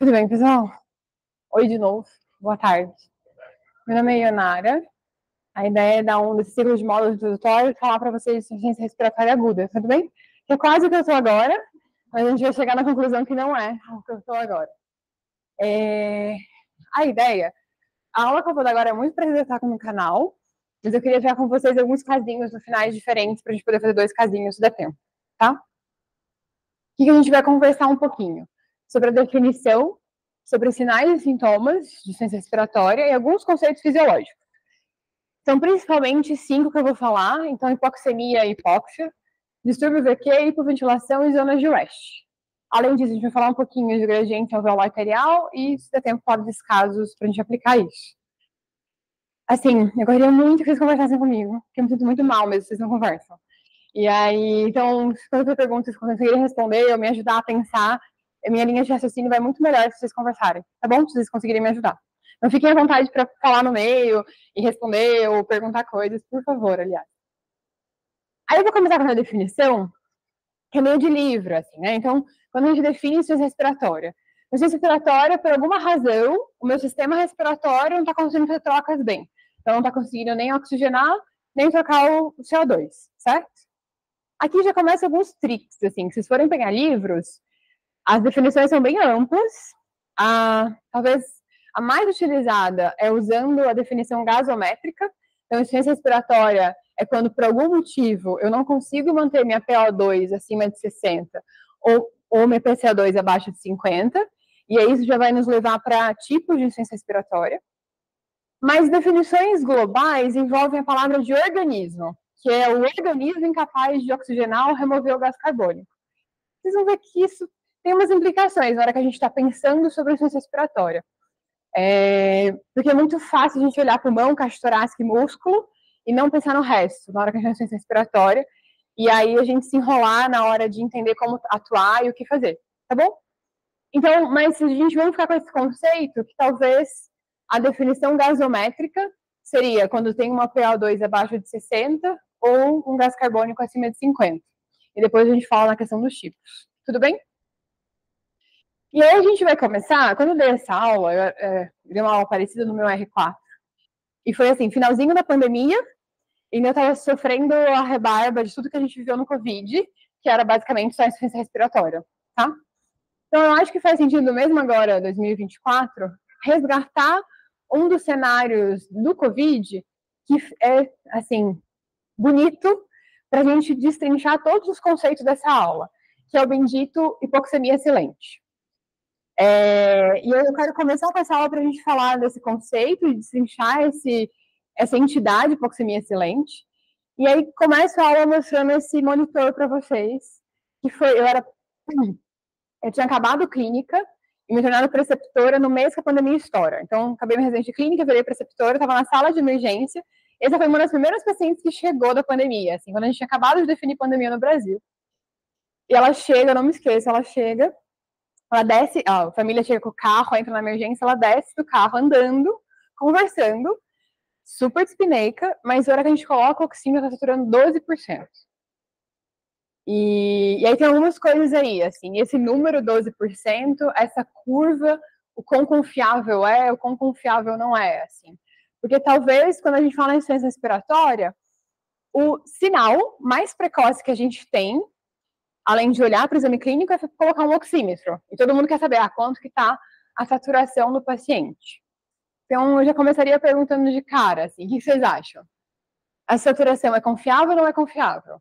Tudo bem, pessoal? Oi de novo, boa tarde. Meu nome é Ionara. A ideia é dar um desses ciclos de módulos introdutórios e falar para vocês de insuficiência respiratória aguda, tudo bem? Que é quase o que eu estou agora, mas a gente vai chegar na conclusão que não é o que eu estou agora. A ideia, a aula que eu vou dar agora é muito para reservar no canal, mas eu queria ver com vocês alguns casinhos no finais diferentes para a gente poder fazer 2 casinhos se der tempo, tá? O que a gente vai conversar um pouquinho? Sobre a definição, sobre os sinais e sintomas de insuficiência respiratória e alguns conceitos fisiológicos. São principalmente 5 que eu vou falar, então hipoxemia e hipóxia, distúrbio VQ, hipoventilação e zonas de West. Além disso, a gente vai falar um pouquinho de gradiente alveolar arterial e, se der tempo, fora desses casos para a gente aplicar isso. Assim, eu gostaria muito que vocês conversassem comigo, porque eu me sinto muito mal mesmo se vocês não conversam. E aí, então, quando eu pergunto, se vocês conseguirem responder ou me ajudar a pensar, a minha linha de raciocínio vai muito melhor se vocês conversarem, tá bom? Se vocês conseguirem me ajudar. Não fiquem à vontade para falar no meio e responder ou perguntar coisas, por favor, aliás. Aí eu vou começar com a definição, que é meio de livro, assim, né? Então, quando a gente define insuficiência respiratória, insuficiência respiratória, por alguma razão, o meu sistema respiratório não está conseguindo fazer trocas bem. Então, não está conseguindo nem oxigenar, nem trocar o CO2, certo? Aqui já começam alguns tricks, assim, que se vocês forem pegar livros, as definições são bem amplas. Talvez a mais utilizada é usando a definição gasométrica. Então, insuficiência respiratória é quando, por algum motivo, eu não consigo manter minha PO2 acima de 60 ou minha PCO2 abaixo de 50, e aí isso já vai nos levar para tipos de insuficiência respiratória. Mas definições globais envolvem a palavra de organismo, que é o organismo incapaz de oxigenar ou remover o gás carbônico. Vocês vão ver que isso tem umas implicações na hora que a gente está pensando sobre a insuficiência respiratória. Porque é muito fácil a gente olhar pulmão, caixa torácica e músculo e não pensar no resto, na hora que a gente tem insuficiência respiratória, e aí a gente se enrolar na hora de entender como atuar e o que fazer, tá bom? Então, mas a gente vai ficar com esse conceito que talvez a definição gasométrica seria quando tem uma PO2 abaixo de 60 ou um gás carbônico acima de 50. E depois a gente fala na questão dos tipos. Tudo bem? E aí a gente vai começar, quando eu dei essa aula, eu dei uma aula parecida no meu R4, e foi assim, finalzinho da pandemia, e ainda estava sofrendo a rebarba de tudo que a gente viveu no Covid, que era basicamente só insuficiência respiratória, tá? Então eu acho que faz sentido mesmo agora, 2024, resgatar um dos cenários do Covid que é, assim, bonito para a gente destrinchar todos os conceitos dessa aula, que é o bendito hipoxemia silente. E eu quero começar com essa aula para a gente falar desse conceito e destrinchar essa entidade hipoxemia silente. E aí começo a aula mostrando esse monitor para vocês, que foi, eu tinha acabado clínica e me tornado preceptora no mês que a pandemia estoura. Então, acabei minha residência de clínica, virei preceptora, estava na sala de emergência. Essa foi uma das primeiras pacientes que chegou da pandemia, assim, quando a gente tinha acabado de definir pandemia no Brasil. E ela chega, eu não me esqueço, ela desce, a família chega com o carro, entra na emergência, ela desce do carro andando, conversando, super dispineica, mas na hora que a gente coloca o oxímetro, tá saturando 12%. E aí tem algumas coisas aí, assim, esse número 12%, essa curva, o quão confiável é, o quão confiável não é, assim. Porque talvez, quando a gente fala em insuficiência respiratória, o sinal mais precoce que a gente tem, além de olhar para o exame clínico, é colocar um oxímetro. E todo mundo quer saber quanto que está a saturação do paciente. Então, eu já começaria perguntando de cara, assim, o que vocês acham? A saturação é confiável ou não é confiável?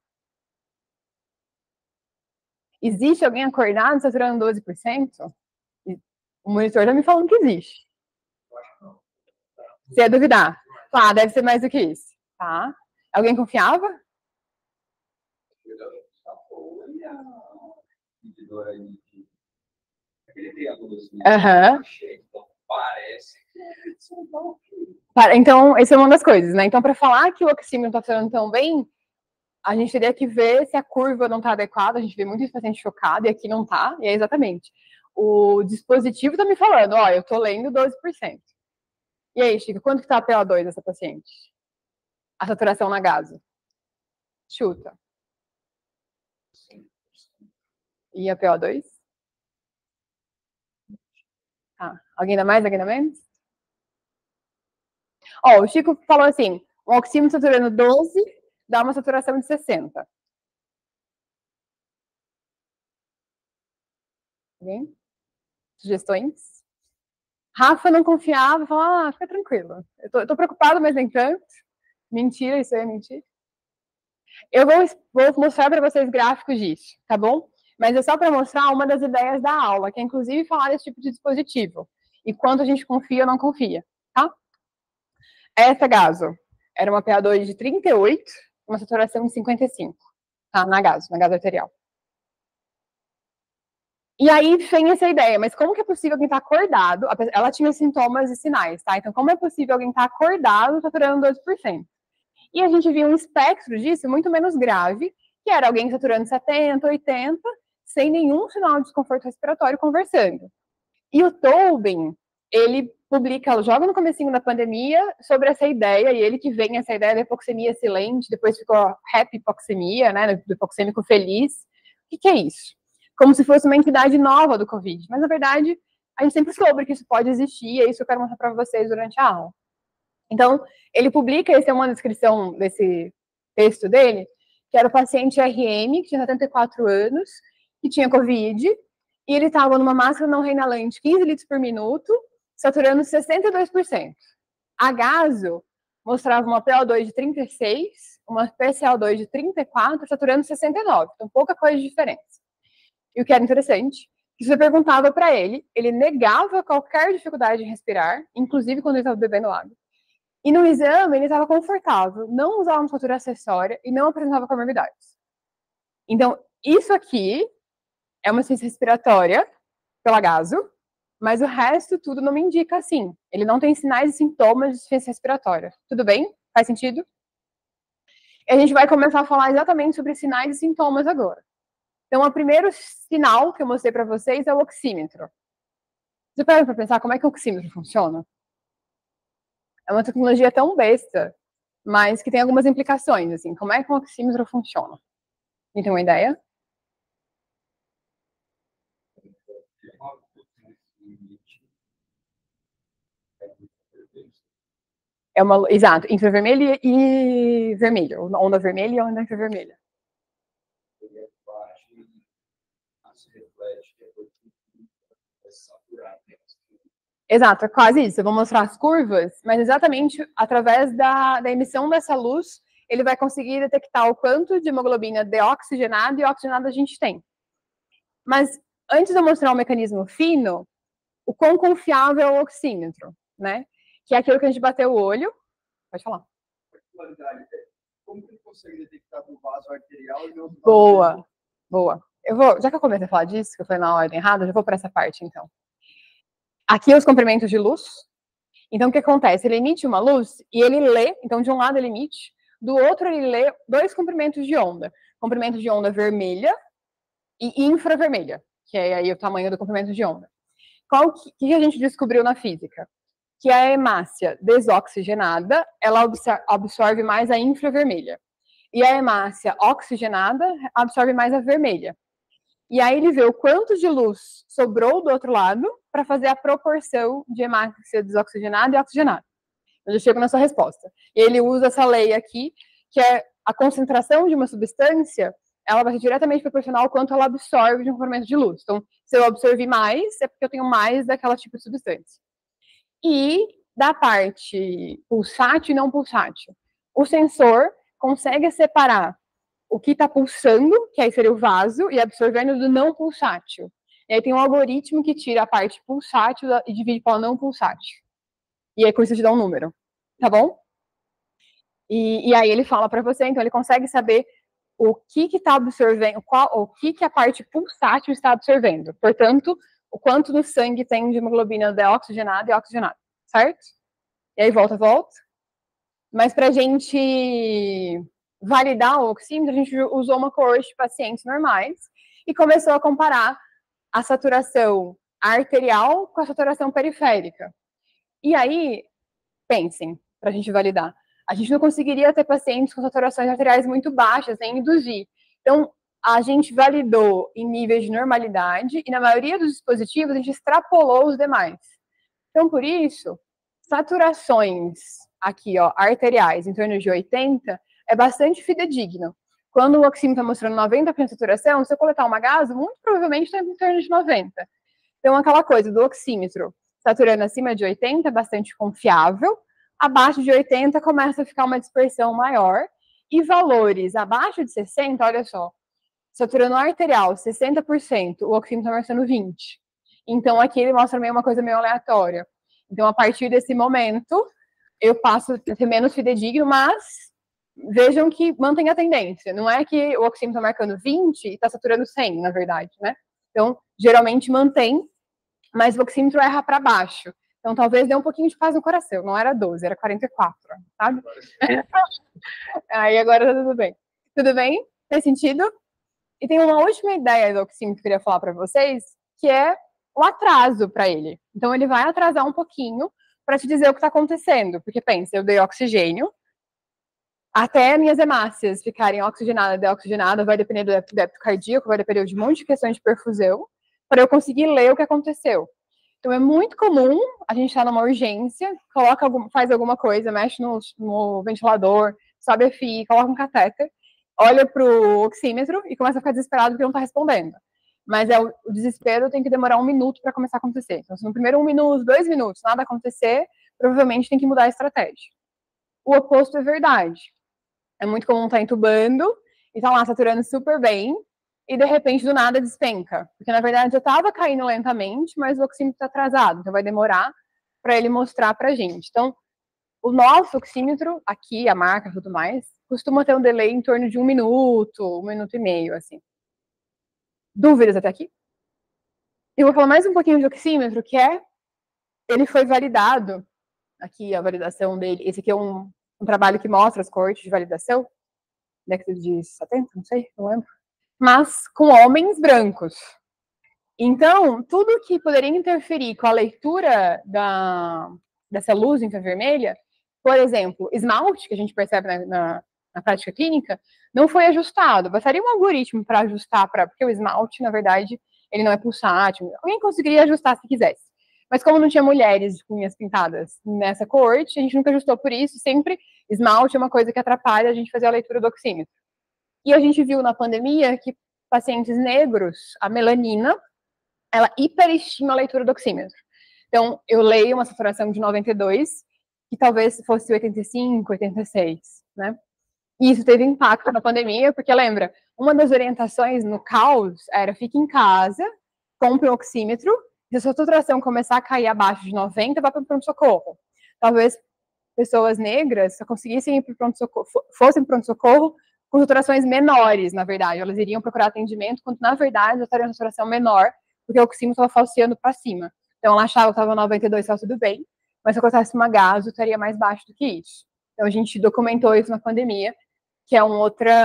Existe alguém acordado saturando 12%? O monitor tá me falando que existe. Se é duvidar. Tá, deve ser mais do que isso. Tá? Alguém confiava? Aham. Então, essa é uma das coisas, né? Então, para falar que o oxímetro não está funcionando tão bem, a gente teria que ver se a curva não está adequada. A gente vê muitos pacientes chocados e aqui não está. E é exatamente. O dispositivo está me falando, ó, eu estou lendo 12%. E aí, Chico, quanto que está a PO2 dessa paciente? A saturação na gaso? Chuta. E a PO2? Tá. Alguém dá mais, alguém dá menos? Ó, o Chico falou assim, um oxímetro saturando 12 dá uma saturação de 60. Alguém? Sugestões? Rafa não confiava, falou, fica tranquilo. Eu tô preocupado, mas nem tanto. Mentira, isso aí é mentira. Eu vou mostrar para vocês gráficos disso, tá bom? Mas é só para mostrar uma das ideias da aula, que é inclusive falar desse tipo de dispositivo. E quanto a gente confia ou não confia, tá? Essa gaso era uma PA2 de 38, uma saturação de 55, tá? Na gaso arterial. E aí vem essa ideia, mas como que é possível alguém estar acordado? Ela tinha sintomas e sinais, tá? Então, como é possível alguém estar acordado saturando 12%? E a gente viu um espectro disso muito menos grave, que era alguém saturando 70, 80, sem nenhum sinal de desconforto respiratório conversando. E o Tobin, ele publica, joga no comecinho da pandemia, sobre essa ideia, e ele que vem essa ideia da hipoxemia silente, depois ficou happy hipoxemia, né, do hipoxêmico feliz. O que é isso? Como se fosse uma entidade nova do Covid. Mas, na verdade, a gente sempre soube que isso pode existir, e é isso que eu quero mostrar para vocês durante a aula. Então, ele publica, essa é uma descrição desse texto dele, que era o paciente RM, que tinha 74 anos, que tinha Covid, e ele estava numa máscara não reinalante 15 litros por minuto, saturando 62%. A gaso mostrava uma PO2 de 36, uma PCO2 de 34, saturando 69. Então, pouca coisa de diferença. E o que era interessante, que você perguntava para ele negava qualquer dificuldade em respirar, inclusive quando ele estava bebendo água. E no exame, ele estava confortável, não usava musculatura acessória e não apresentava comorbidades. Então, isso aqui é uma ciência respiratória, pela gaso, mas o resto tudo não me indica assim. Ele não tem sinais e sintomas de ciência respiratória. Tudo bem? Faz sentido? E a gente vai começar a falar exatamente sobre sinais e sintomas agora. Então, o primeiro sinal que eu mostrei para vocês é o oxímetro. Você pega para pensar como é que o oxímetro funciona? É uma tecnologia tão besta, mas que tem algumas implicações, assim. Como é que um oxímetro funciona? Tem uma ideia? É uma, exato, infravermelho e vermelho. Onda vermelha e onda infravermelha. Exato, é quase isso. Eu vou mostrar as curvas, mas exatamente através da emissão dessa luz, ele vai conseguir detectar o quanto de hemoglobina deoxigenada e oxigenada a gente tem. Mas antes de eu mostrar o mecanismo fino, o quão confiável é o oxímetro, né? Que é aquilo que a gente bateu o olho. Pode falar. Como que ele consegue detectar o vaso arterial e não o Boa, boa. Já que eu comecei a falar disso, que eu falei na ordem errada, já vou para essa parte, então. Aqui os comprimentos de luz. Então, o que acontece? Ele emite uma luz e ele lê, então de um lado ele emite, do outro ele lê dois comprimentos de onda. Comprimento de onda vermelha e infravermelha, que é aí o tamanho do comprimento de onda. O que a gente descobriu na física? Que a hemácia desoxigenada, ela absorve mais a infravermelha. E a hemácia oxigenada absorve mais a vermelha. E aí ele vê o quanto de luz sobrou do outro lado para fazer a proporção de hemácia desoxigenada e oxigenada. Eu já chego na sua resposta. E ele usa essa lei aqui, que é a concentração de uma substância, ela vai ser diretamente proporcional ao quanto ela absorve de um comprimento de luz. Então, se eu absorver mais, é porque eu tenho mais daquela tipo de substância. E da parte pulsátil e não pulsátil, o sensor consegue separar o que está pulsando, que aí seria o vaso, e absorvendo do não pulsátil. E aí tem um algoritmo que tira a parte pulsátil e divide para o não pulsátil. E aí com isso te dá um número, tá bom? E aí ele fala para você, então ele consegue saber o que está absorvendo, o que a parte pulsátil está absorvendo. Portanto, o quanto no sangue tem de hemoglobina deoxigenada e oxigenada, certo? E aí volta. Mas para a gente validar o oxímetro, a gente usou uma coorte de pacientes normais e começou a comparar a saturação arterial com a saturação periférica. E aí, pensem, para a gente validar, a gente não conseguiria ter pacientes com saturações arteriais muito baixas, nem induzir. Então, a gente validou em níveis de normalidade e na maioria dos dispositivos a gente extrapolou os demais. Então, por isso, saturações aqui, ó, arteriais em torno de 80 é bastante fidedigno. Quando o oxímetro está mostrando 90% de saturação, se eu coletar uma gaso, muito provavelmente está em torno de 90. Então, aquela coisa do oxímetro saturando acima de 80 é bastante confiável, abaixo de 80 começa a ficar uma dispersão maior, e valores abaixo de 60, olha só, saturando arterial 60%, o oxímetro está mostrando 20%. Então, aqui ele mostra meio uma coisa meio aleatória. Então, a partir desse momento, eu passo a ser menos fidedigno, mas vejam que mantém a tendência. Não é que o oxímetro está marcando 20 e está saturando 100, na verdade, né? Então, geralmente mantém, mas o oxímetro erra para baixo. Então, talvez dê um pouquinho de paz no coração. Não era 12, era 44, sabe? Aí agora tá tudo bem. Tudo bem? Fez sentido? E tem uma última ideia do oxímetro que eu queria falar para vocês, que é o atraso para ele. Então, ele vai atrasar um pouquinho para te dizer o que está acontecendo. Porque, pensa, eu dei oxigênio, até minhas hemácias ficarem oxigenadas, deoxigenadas, vai depender do débito cardíaco, vai depender de um monte de questões de perfusão, para eu conseguir ler o que aconteceu. Então, é muito comum a gente estar numa urgência, faz alguma coisa, mexe no ventilador, sobe a FI, coloca um catéter, olha para o oxímetro e começa a ficar desesperado porque não está respondendo. Mas o desespero tem que demorar 1 minuto para começar a acontecer. Então, se no primeiro 1 minuto, 2 minutos, nada acontecer, provavelmente tem que mudar a estratégia. O oposto é verdade. É muito comum estar entubando e tá lá saturando super bem e de repente do nada despenca. Porque na verdade eu estava caindo lentamente, mas o oxímetro está atrasado, então vai demorar para ele mostrar para a gente. Então, o nosso oxímetro, aqui, a marca e tudo mais, costuma ter um delay em torno de 1 minuto, 1 minuto e meio, assim. Dúvidas até aqui? Eu vou falar mais um pouquinho de oxímetro, que ele foi validado, aqui a validação dele, esse aqui é um trabalho que mostra as cortes de validação, década de 70, não sei, não lembro, mas com homens brancos. Então, tudo que poderia interferir com a leitura dessa luz infravermelha, por exemplo, esmalte, que a gente percebe na prática clínica, não foi ajustado. Bastaria um algoritmo para ajustar, porque o esmalte, na verdade, ele não é pulsátil. Alguém conseguiria ajustar se quisesse. Mas como não tinha mulheres com unhas pintadas nessa coorte, a gente nunca ajustou por isso. Sempre esmalte é uma coisa que atrapalha a gente fazer a leitura do oxímetro. E a gente viu na pandemia que pacientes negros, a melanina, ela hiperestima a leitura do oxímetro. Então, eu leio uma saturação de 92, que talvez fosse 85, 86, né? E isso teve impacto na pandemia, porque lembra, uma das orientações no caos era fique em casa, compre um oxímetro, se a sua saturação começar a cair abaixo de 90, vá para o pronto-socorro. Talvez pessoas negras só conseguissem ir para o pronto-socorro, fossem para o pronto-socorro com saturações menores, na verdade. Elas iriam procurar atendimento, quando na verdade elas estariam em saturação menor, porque o oxímetro estava falseando para cima. Então ela achava que estava 92, estava tudo bem, mas se eu cortasse uma gaso, estaria mais baixo do que isso. Então a gente documentou isso na pandemia, que é um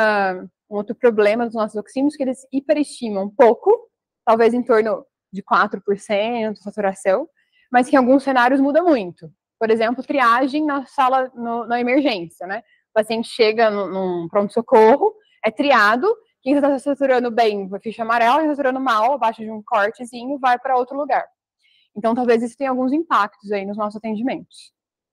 outro problema dos nossos oxímetros, que eles hiperestimam um pouco, talvez em torno de 4% de saturação, mas que em alguns cenários muda muito. Por exemplo, triagem na sala, na emergência, né? O paciente chega num pronto-socorro, é triado, quem está saturando bem, ficha amarela, quem está saturando mal, abaixo de um cortezinho, vai para outro lugar. Então, talvez isso tenha alguns impactos aí nos nossos atendimentos.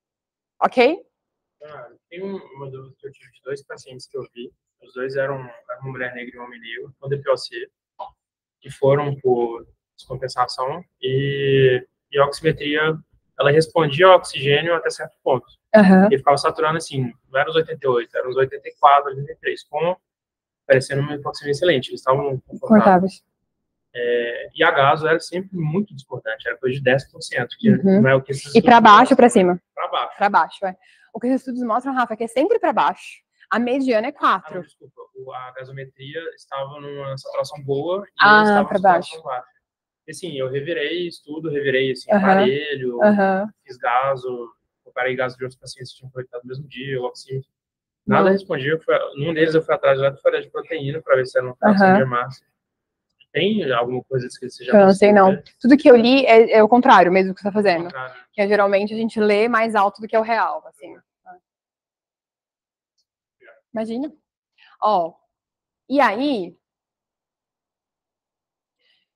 Ok? Tem uma dúvida que eu tive de 2 pacientes que eu vi. Os dois eram uma mulher negra e um homem negro, com DPOC, que foram por descompensação e a oximetria, ela respondia ao oxigênio até certo ponto. Uhum. E ficava saturando assim, não era os 88, eram os 84, 83, parecendo uma hipoxemia excelente. Eles estavam confortáveis. E a gaso era sempre muito discordante, era coisa de 10%, que não é o que esses E para baixo ou para cima? Para baixo. Para baixo, é. O que os estudos mostram, Rafa, é que é sempre para baixo. A mediana é 4. Não, desculpa. A gasometria estava numa saturação boa e estava para baixo. Baixa. E, assim, eu revirei estudo, assim, aparelho, fiz gaso, comparei gaso de outros pacientes que tinham coletado no mesmo dia, o oxímetro. Nada respondia. Num deles eu fui atrás de de proteína para ver se era uma fração de hemácia. Tem alguma coisa que você já Eu não sei, não. Tudo que eu li é o contrário mesmo que você está fazendo. Que é, geralmente a gente lê mais alto do que é o real, assim. Imagina. Ó, e aí,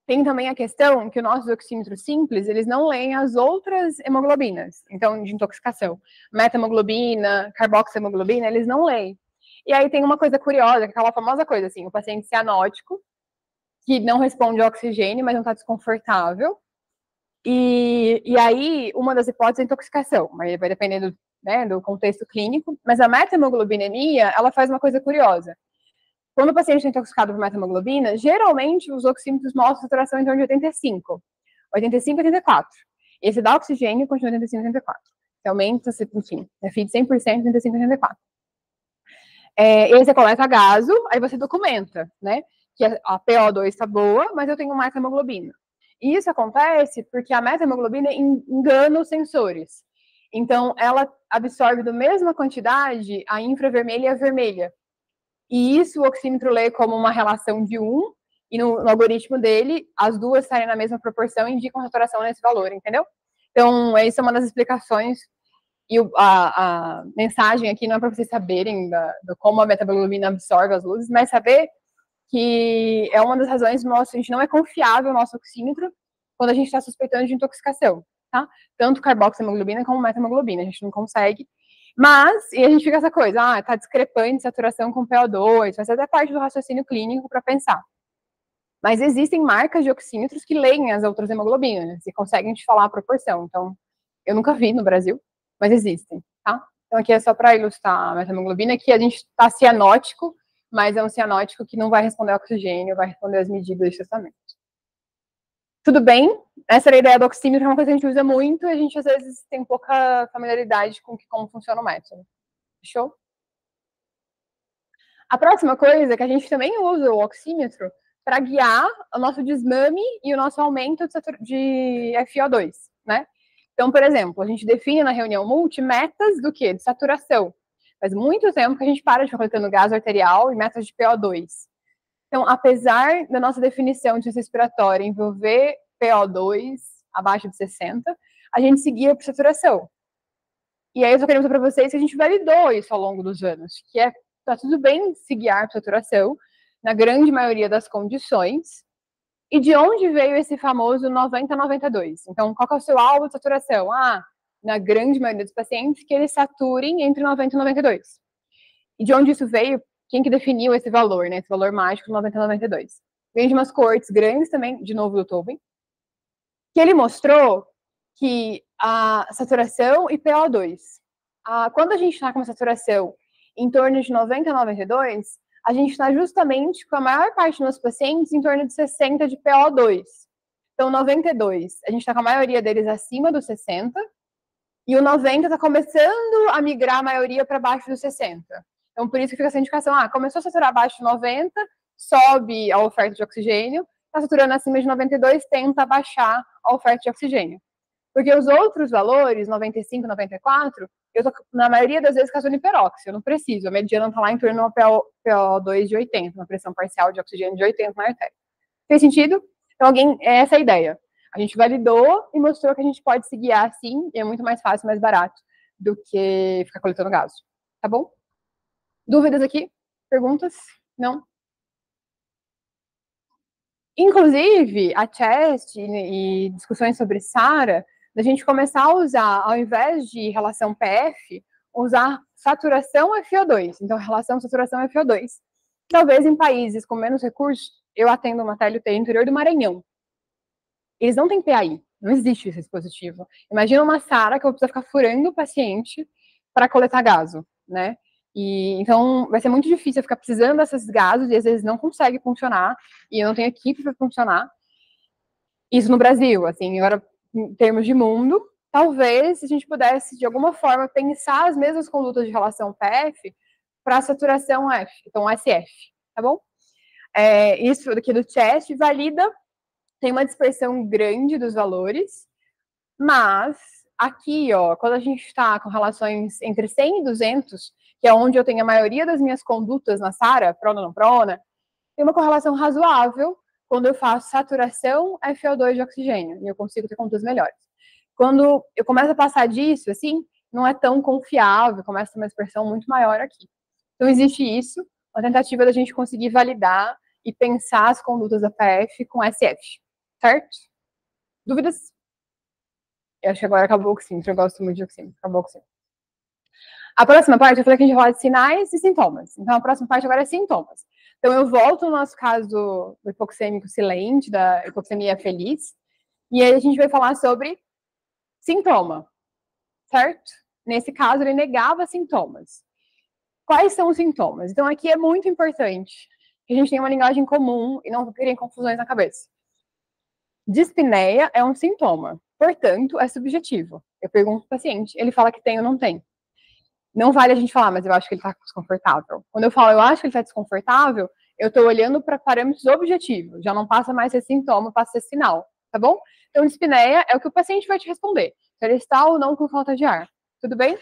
Tem também a questão que os nossos oxímetros simples, eles não leem as outras hemoglobinas, então, de intoxicação. Meta-hemoglobina, carboxiemoglobina, eles não leem. E aí tem uma coisa curiosa, aquela famosa coisa, assim, o paciente cianótico, que não responde ao oxigênio, mas não está desconfortável. E aí, uma das hipóteses é intoxicação, mas vai depender do, né, do contexto clínico. Mas a meta-hemoglobinemia, ela faz uma coisa curiosa. Quando o paciente está intoxicado por meta-hemoglobina, geralmente os oxímetros mostram saturação em torno de 85. 85 e 84. Esse dá oxigênio e continua 85 e 84. Você aumenta, enfim, é FII de 100%, 85 e 84. E aí você coleta gaso, aí você documenta, né? Que a PO2 está boa, mas eu tenho meta-hemoglobina. E isso acontece porque a meta-hemoglobina engana os sensores. Então, ela absorve da mesma quantidade a infravermelha e a vermelha. E isso o oxímetro lê como uma relação de 1, e no algoritmo dele, as duas saem na mesma proporção e indicam saturação nesse valor, entendeu? Então, essa é uma das explicações. E a mensagem aqui não é para vocês saberem do como a metaglobina absorve as luzes, mas saber que é uma das razões do nosso, a gente não é confiável no nosso oxímetro quando a gente está suspeitando de intoxicação, tá? Tanto carboxiemoglobina como metahemoglobina, a gente não consegue. Mas, e a gente fica essa coisa, tá discrepante saturação com PO2, faz até parte do raciocínio clínico para pensar. Mas existem marcas de oxímetros que leem as outras hemoglobinas e conseguem te falar a proporção. Então, eu nunca vi no Brasil, mas existem, tá? Então, aqui é só para ilustrar a metahemoglobina, que a gente está cianótico, mas é um cianótico que não vai responder ao oxigênio, vai responder às medidas de tratamento. Tudo bem? Essa era a ideia do oxímetro, é uma coisa que a gente usa muito e a gente, às vezes, tem pouca familiaridade com como funciona o método. Fechou? A próxima coisa é que a gente também usa o oxímetro para guiar o nosso desmame e o nosso aumento de FiO2, né? Então, por exemplo, a gente define na reunião multi metas do quê? De saturação. Faz muito tempo que a gente para de ficar coletando gás arterial e metas de PO2. Então, apesar da nossa definição de respiratória envolver PO2 abaixo de 60, a gente seguia por saturação. E aí eu só queria mostrar para vocês que a gente validou isso ao longo dos anos, que tá tudo bem se guiar por saturação, na grande maioria das condições. E de onde veio esse famoso 90-92? Então, qual que é o seu alvo de saturação? Na grande maioria dos pacientes, que eles saturem entre 90 e 92. E de onde isso veio? Quem que definiu esse valor, né? Esse valor mágico 90 e 92. Vem de umas coortes grandes também, de novo do Tobin, que ele mostrou que a saturação e PO2, quando a gente está com uma saturação em torno de 90 a 92, a gente está justamente com a maior parte dos nossos pacientes em torno de 60 de PO2. Então, 92, a gente está com a maioria deles acima dos 60, e o 90 está começando a migrar a maioria para baixo dos 60. Então, por isso que fica essa indicação, começou a saturar abaixo de 90, sobe a oferta de oxigênio, está saturando acima de 92, tenta baixar a oferta de oxigênio. Porque os outros valores, 95, 94, eu tô, na maioria das vezes, causando hiperóxia, eu não preciso, a mediana está lá em torno de uma PO2 de 80, uma pressão parcial de oxigênio de 80 na artéria. Fez sentido? Então, essa é a ideia. A gente validou e mostrou que a gente pode se guiar assim, e é muito mais fácil, mais barato, do que ficar coletando gás. Tá bom? Dúvidas aqui? Perguntas? Não? Inclusive, a CHEST e discussões sobre SARA, da gente começar a usar, ao invés de relação PF, usar saturação FiO2. Então, relação saturação FiO2. Talvez em países com menos recursos, eu atendo uma TLT no interior do Maranhão. Eles não têm PAI, não existe esse dispositivo. Imagina uma SARA que eu vou precisar ficar furando o paciente para coletar gaso, né? E, então, vai ser muito difícil eu ficar precisando desses gases e às vezes não consegue funcionar, e eu não tenho equipe para funcionar. Isso no Brasil, assim, agora, em termos de mundo, talvez a gente pudesse, de alguma forma, pensar as mesmas condutas de relação PF para saturação F, então SF, tá bom? Isso aqui do CHEST valida, tem uma dispersão grande dos valores, mas aqui, ó, quando a gente está com relações entre 100 e 200, que é onde eu tenho a maioria das minhas condutas na SARA, prona não prona, tem uma correlação razoável quando eu faço saturação FiO2 de oxigênio, e eu consigo ter condutas melhores. Quando eu começo a passar disso, assim, não é tão confiável, começa a ter uma dispersão muito maior aqui. Então, existe isso, uma tentativa da gente conseguir validar e pensar as condutas da PF com SF. certo? Dúvidas? Eu acho que agora acabou o oxímetro, eu gosto muito de oxímetro, acabou o oxímetro. A próxima parte, eu falei que a gente vai falar de sinais e sintomas. Então, a próxima parte agora é sintomas. Então, eu volto no nosso caso do hipoxêmico silente, da hipoxemia feliz, e aí a gente vai falar sobre sintoma, certo? Nesse caso, ele negava sintomas. Quais são os sintomas? Então, aqui é muito importante que a gente tenha uma linguagem comum e não criem confusões na cabeça. Dispneia é um sintoma, portanto, é subjetivo. Eu pergunto ao paciente, ele fala que tem ou não tem. Não vale a gente falar, mas eu acho que ele está desconfortável. Quando eu falo, eu acho que ele está desconfortável, eu estou olhando para parâmetros objetivos. Já não passa mais ser sintoma, passa a ser sinal, tá bom? Então, dispneia é o que o paciente vai te responder. Se ele está ou não com falta de ar. Tudo bem?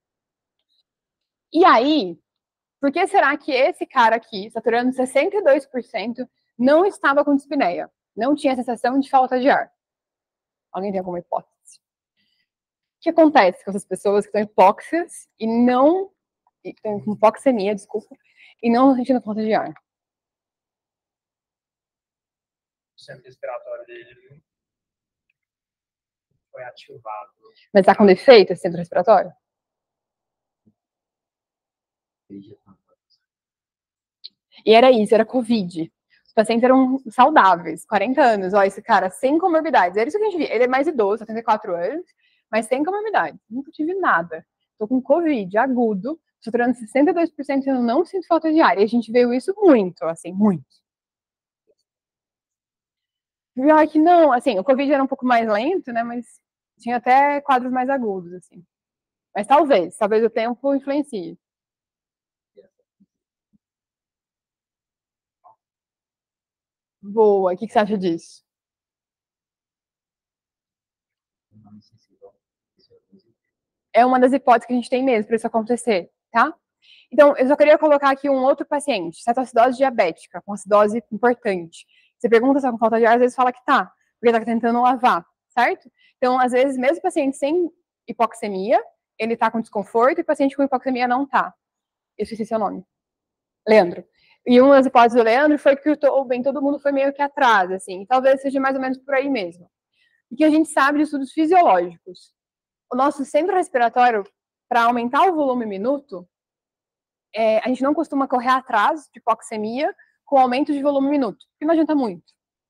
E aí, por que será que esse cara aqui, saturando 62%, não estava com dispneia? Não tinha sensação de falta de ar? Alguém tem alguma hipótese? O que acontece com essas pessoas que estão hipóxias e não... estão com hipoxemia, desculpa, e não sentindo falta de ar? O sistema respiratório dele foi ativado. Mas está com defeito esse centro respiratório? E era isso, era Covid. Os pacientes eram saudáveis, 40 anos. Ó, esse cara sem comorbidades. Era isso que a gente via. Ele é mais idoso, 74 anos, mas sem comorbidades. Nunca tive nada. Tô com Covid agudo, saturando 62% e eu não sinto falta de ar. E a gente viu isso muito, assim, muito. Pior que não, assim, o Covid era um pouco mais lento, né, mas tinha até quadros mais agudos, assim. Mas talvez o tempo influencie. Boa, o que você acha disso? É uma das hipóteses que a gente tem mesmo para isso acontecer, tá? Então, eu só queria colocar aqui um outro paciente, cetoacidose diabética, com acidose importante. Você pergunta se tá com falta de ar, às vezes fala que tá, porque tá tentando lavar, certo? Então, às vezes, mesmo paciente sem hipoxemia, ele tá com desconforto, e o paciente com hipoxemia não tá. Eu esqueci seu nome. Leandro. E uma das hipóteses do Leandro foi que todo mundo foi meio que atrás, assim. Talvez seja mais ou menos por aí mesmo. O que a gente sabe de estudos fisiológicos? O nosso centro respiratório, para aumentar o volume minuto, a gente não costuma correr atrás de hipoxemia com aumento de volume minuto, porque não adianta muito.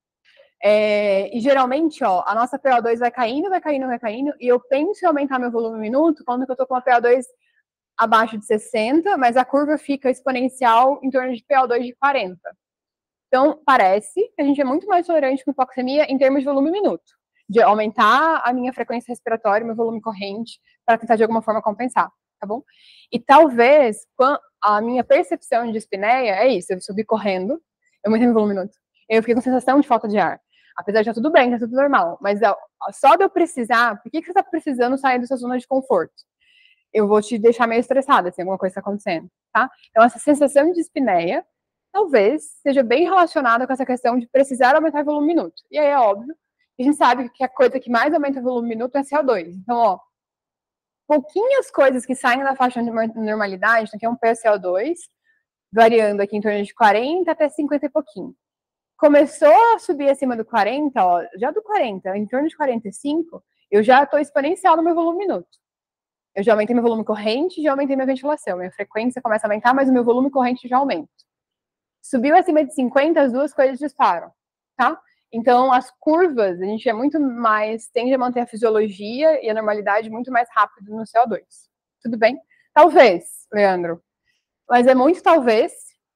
E geralmente, ó, a nossa PO2 vai caindo, e eu penso em aumentar meu volume minuto quando eu tô com uma PO2 abaixo de 60, mas a curva fica exponencial em torno de PO2 de 40. Então, parece que a gente é muito mais tolerante com hipoxemia em termos de volume minuto, de aumentar a minha frequência respiratória, meu volume corrente, para tentar de alguma forma compensar, tá bom? E talvez a minha percepção de dispneia é isso, eu subi correndo, eu aumentei meu volume minuto, eu fiquei com sensação de falta de ar. Apesar de já tudo bem, tá tudo normal, mas só de eu precisar, por que você tá precisando sair da sua zona de conforto? Eu vou te deixar meio estressada se alguma coisa está acontecendo, tá? Então, essa sensação de dispneia talvez seja bem relacionada com essa questão de precisar aumentar o volume minuto. E aí é óbvio, a gente sabe que a coisa que mais aumenta o volume minuto é CO2. Então, ó, pouquinhas coisas que saem da faixa de normalidade, então, que é um PaCO2, variando aqui em torno de 40 até 50 e pouquinho. Começou a subir acima do 40, ó, já do 40, em torno de 45, eu já estou exponencial no meu volume minuto. Eu já aumentei meu volume corrente, já aumentei minha ventilação. Minha frequência começa a aumentar, mas o meu volume corrente já aumenta. Subiu acima de 50, as duas coisas disparam, tá? Então, as curvas, a gente é muito mais, tende a manter a fisiologia e a normalidade muito mais rápido no CO2. Tudo bem? Talvez, Leandro. Mas é muito talvez.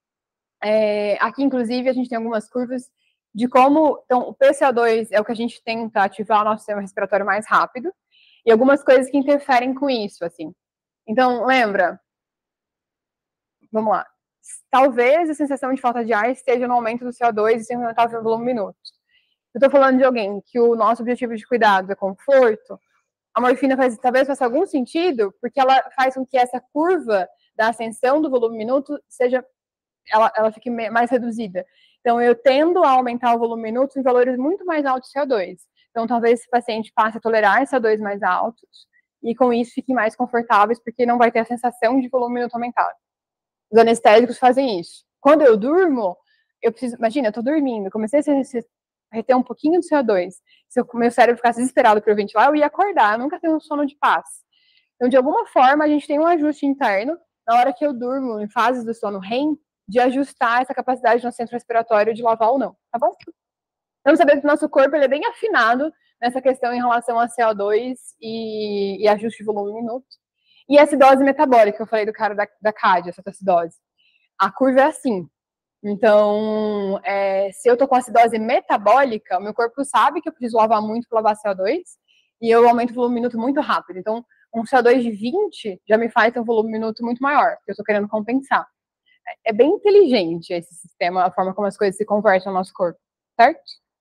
Aqui, inclusive, a gente tem algumas curvas de como... Então, o PCO2 é o que a gente tenta ativar o nosso sistema respiratório mais rápido. E algumas coisas que interferem com isso, assim. Então, lembra? Vamos lá. Talvez a sensação de falta de ar esteja no aumento do CO2 e sem aumentar o volume minuto. Eu estou falando de alguém que o nosso objetivo de cuidado é conforto. A morfina talvez faça algum sentido, porque ela faz com que essa curva da ascensão do volume minuto ela fique mais reduzida. Então, eu tendo a aumentar o volume minuto em valores muito mais altos de CO2. Então, talvez esse paciente passe a tolerar CO2 mais altos e, com isso, fiquem mais confortáveis, porque não vai ter a sensação de volume minuto aumentado. Os anestésicos fazem isso. Quando eu durmo, eu preciso... Imagina, eu tô dormindo, comecei a ser reter um pouquinho de CO2, se o meu cérebro ficasse desesperado para eu ventilar, eu ia acordar, eu nunca tenho um sono de paz. Então, de alguma forma, a gente tem um ajuste interno, na hora que eu durmo, em fases do sono REM, de ajustar essa capacidade do nosso centro respiratório de lavar ou não, tá bom? Vamos saber que o nosso corpo ele é bem afinado nessa questão em relação a CO2 e ajuste de volume minuto. E a acidose metabólica, que eu falei do cara da CAD, essa acidose. A curva é assim. Então, se eu tô com acidose metabólica, o meu corpo sabe que eu preciso lavar muito para lavar CO2, e eu aumento o volume minuto muito rápido. Então, um CO2 de 20 já me faz ter um volume minuto muito maior, porque eu tô querendo compensar. É bem inteligente esse sistema, a forma como as coisas se convertem no nosso corpo, certo?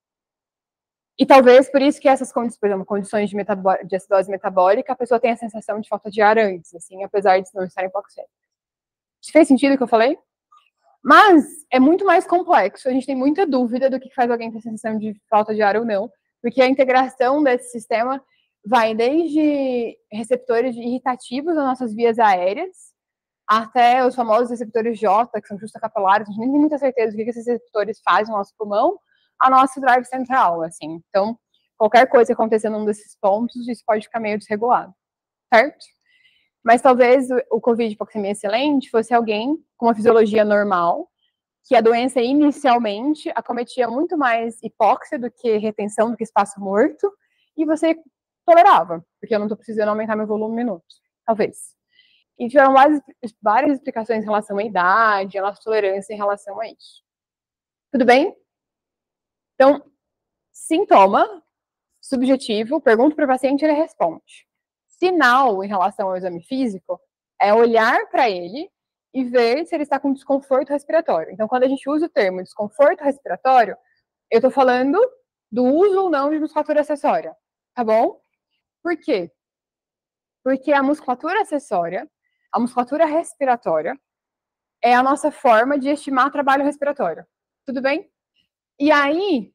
E talvez por isso que essas condições, por exemplo, condições de acidose metabólica, a pessoa tem a sensação de falta de ar antes, assim, apesar de não estar hipoxêmica. Fez sentido o que eu falei? Mas é muito mais complexo, a gente tem muita dúvida do que faz alguém ter sensação de falta de ar ou não, porque a integração desse sistema vai desde receptores irritativos nas nossas vias aéreas, até os famosos receptores J, que são justacapilares, a gente nem tem muita certeza do que esses receptores fazem no nosso pulmão, a nosso drive central, assim. Então, qualquer coisa que acontecer num desses pontos, isso pode ficar meio desregulado, certo? Mas talvez o COVID hipoxemia excelente fosse alguém com uma fisiologia normal, que a doença inicialmente acometia muito mais hipóxia do que retenção, do que espaço morto, e você tolerava, porque eu não estou precisando aumentar meu volume minuto, talvez. E tiveram várias explicações em relação à idade, a nossa tolerância em relação a isso. Tudo bem? Então, sintoma subjetivo, pergunto para o paciente, ele responde. Sinal em relação ao exame físico é olhar para ele e ver se ele está com desconforto respiratório. Então, quando a gente usa o termo desconforto respiratório, eu estou falando do uso ou não de musculatura acessória, tá bom? Por quê? Porque a musculatura acessória, a musculatura respiratória, é a nossa forma de estimar trabalho respiratório. Tudo bem? E aí,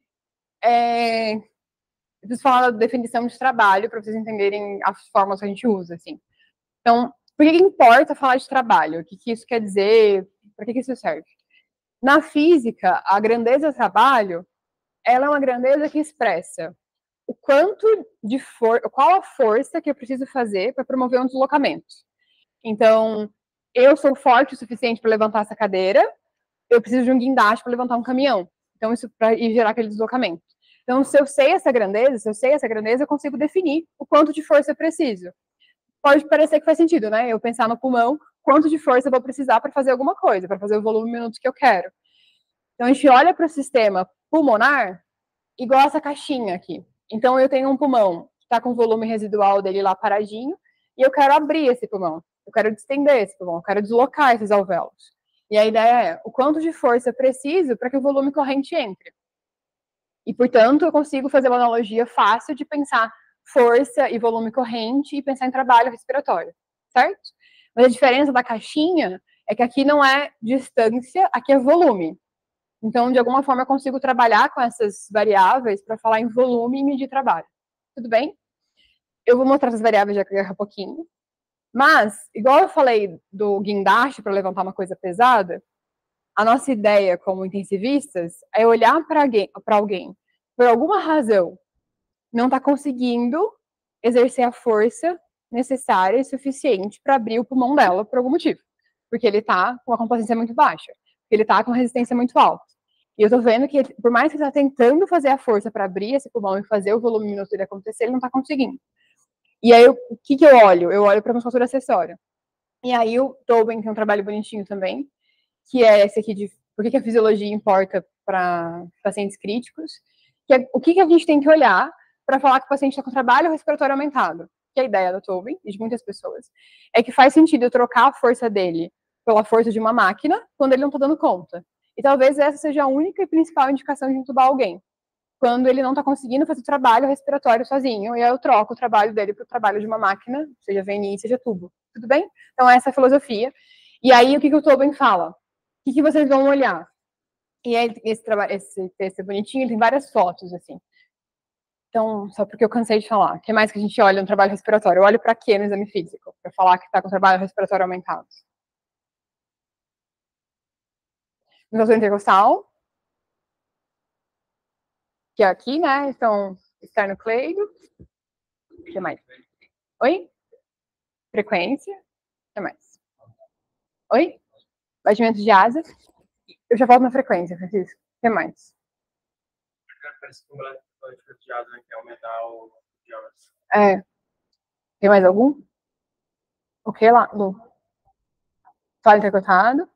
eu preciso falar da definição de trabalho para vocês entenderem as formas que a gente usa, assim. Então, por que importa falar de trabalho? O que isso quer dizer? Para que isso serve? Na física, a grandeza do trabalho, ela é uma grandeza que expressa o quanto de qual a força que eu preciso fazer para promover um deslocamento. Então, eu sou forte o suficiente para levantar essa cadeira, eu preciso de um guindaste para levantar um caminhão. Então, isso para gerar aquele deslocamento. Então, se eu sei essa grandeza, eu consigo definir o quanto de força eu preciso. Pode parecer que faz sentido, né? Eu pensar no pulmão, quanto de força eu vou precisar para fazer alguma coisa, para fazer o volume de minutos que eu quero. Então, a gente olha para o sistema pulmonar igual essa caixinha aqui. Então, eu tenho um pulmão que está com o volume residual dele lá paradinho, e eu quero abrir esse pulmão, eu quero distender esse pulmão, eu quero deslocar esses alvéolos. E a ideia é o quanto de força eu preciso para que o volume corrente entre. E, portanto, eu consigo fazer uma analogia fácil de pensar força e volume corrente e pensar em trabalho respiratório, certo? Mas a diferença da caixinha é que aqui não é distância, aqui é volume. Então, de alguma forma, eu consigo trabalhar com essas variáveis para falar em volume e medir trabalho. Tudo bem? Eu vou mostrar essas variáveis daqui a pouquinho. Mas, igual eu falei do guindaste para levantar uma coisa pesada, a nossa ideia como intensivistas é olhar para alguém, por alguma razão, não está conseguindo exercer a força necessária e suficiente para abrir o pulmão dela por algum motivo. Porque ele está com uma complacência muito baixa, porque ele está com uma resistência muito alta. E eu estou vendo que, por mais que ele está tentando fazer a força para abrir esse pulmão e fazer o volume minuto dele acontecer, ele não está conseguindo. E aí, o que eu olho? Eu olho para a musculatura acessória. E aí, o Tobin tem um trabalho bonitinho também, que é esse aqui de por que a fisiologia importa para pacientes críticos, que é o que a gente tem que olhar para falar que o paciente está com trabalho respiratório aumentado. Que a ideia do Tobin, e de muitas pessoas, é que faz sentido eu trocar a força dele pela força de uma máquina quando ele não está dando conta. E talvez essa seja a única e principal indicação de entubar alguém. Quando ele não está conseguindo fazer o trabalho respiratório sozinho, e aí eu troco o trabalho dele para o trabalho de uma máquina, seja VNI, seja tubo. Tudo bem? Então, essa é a filosofia. E aí, o que o Tobin fala? O que vocês vão olhar? E aí, esse texto é bonitinho, ele tem várias fotos, assim. Então, só porque eu cansei de falar. O que mais que a gente olha no trabalho respiratório? Eu olho para quê no exame físico? Para falar que está com o trabalho respiratório aumentado. Musculatura intercostal. que é aqui, né? Então, esternocleido. O que mais? Oi? Frequência. O que mais? Oi? Batimento de asa. Eu já volto na frequência, Francisco. O que mais? Parece que o batimento de asa quer aumentar o diâmetro. É. Tem mais algum? O que lá, Lu? Fala intercortado.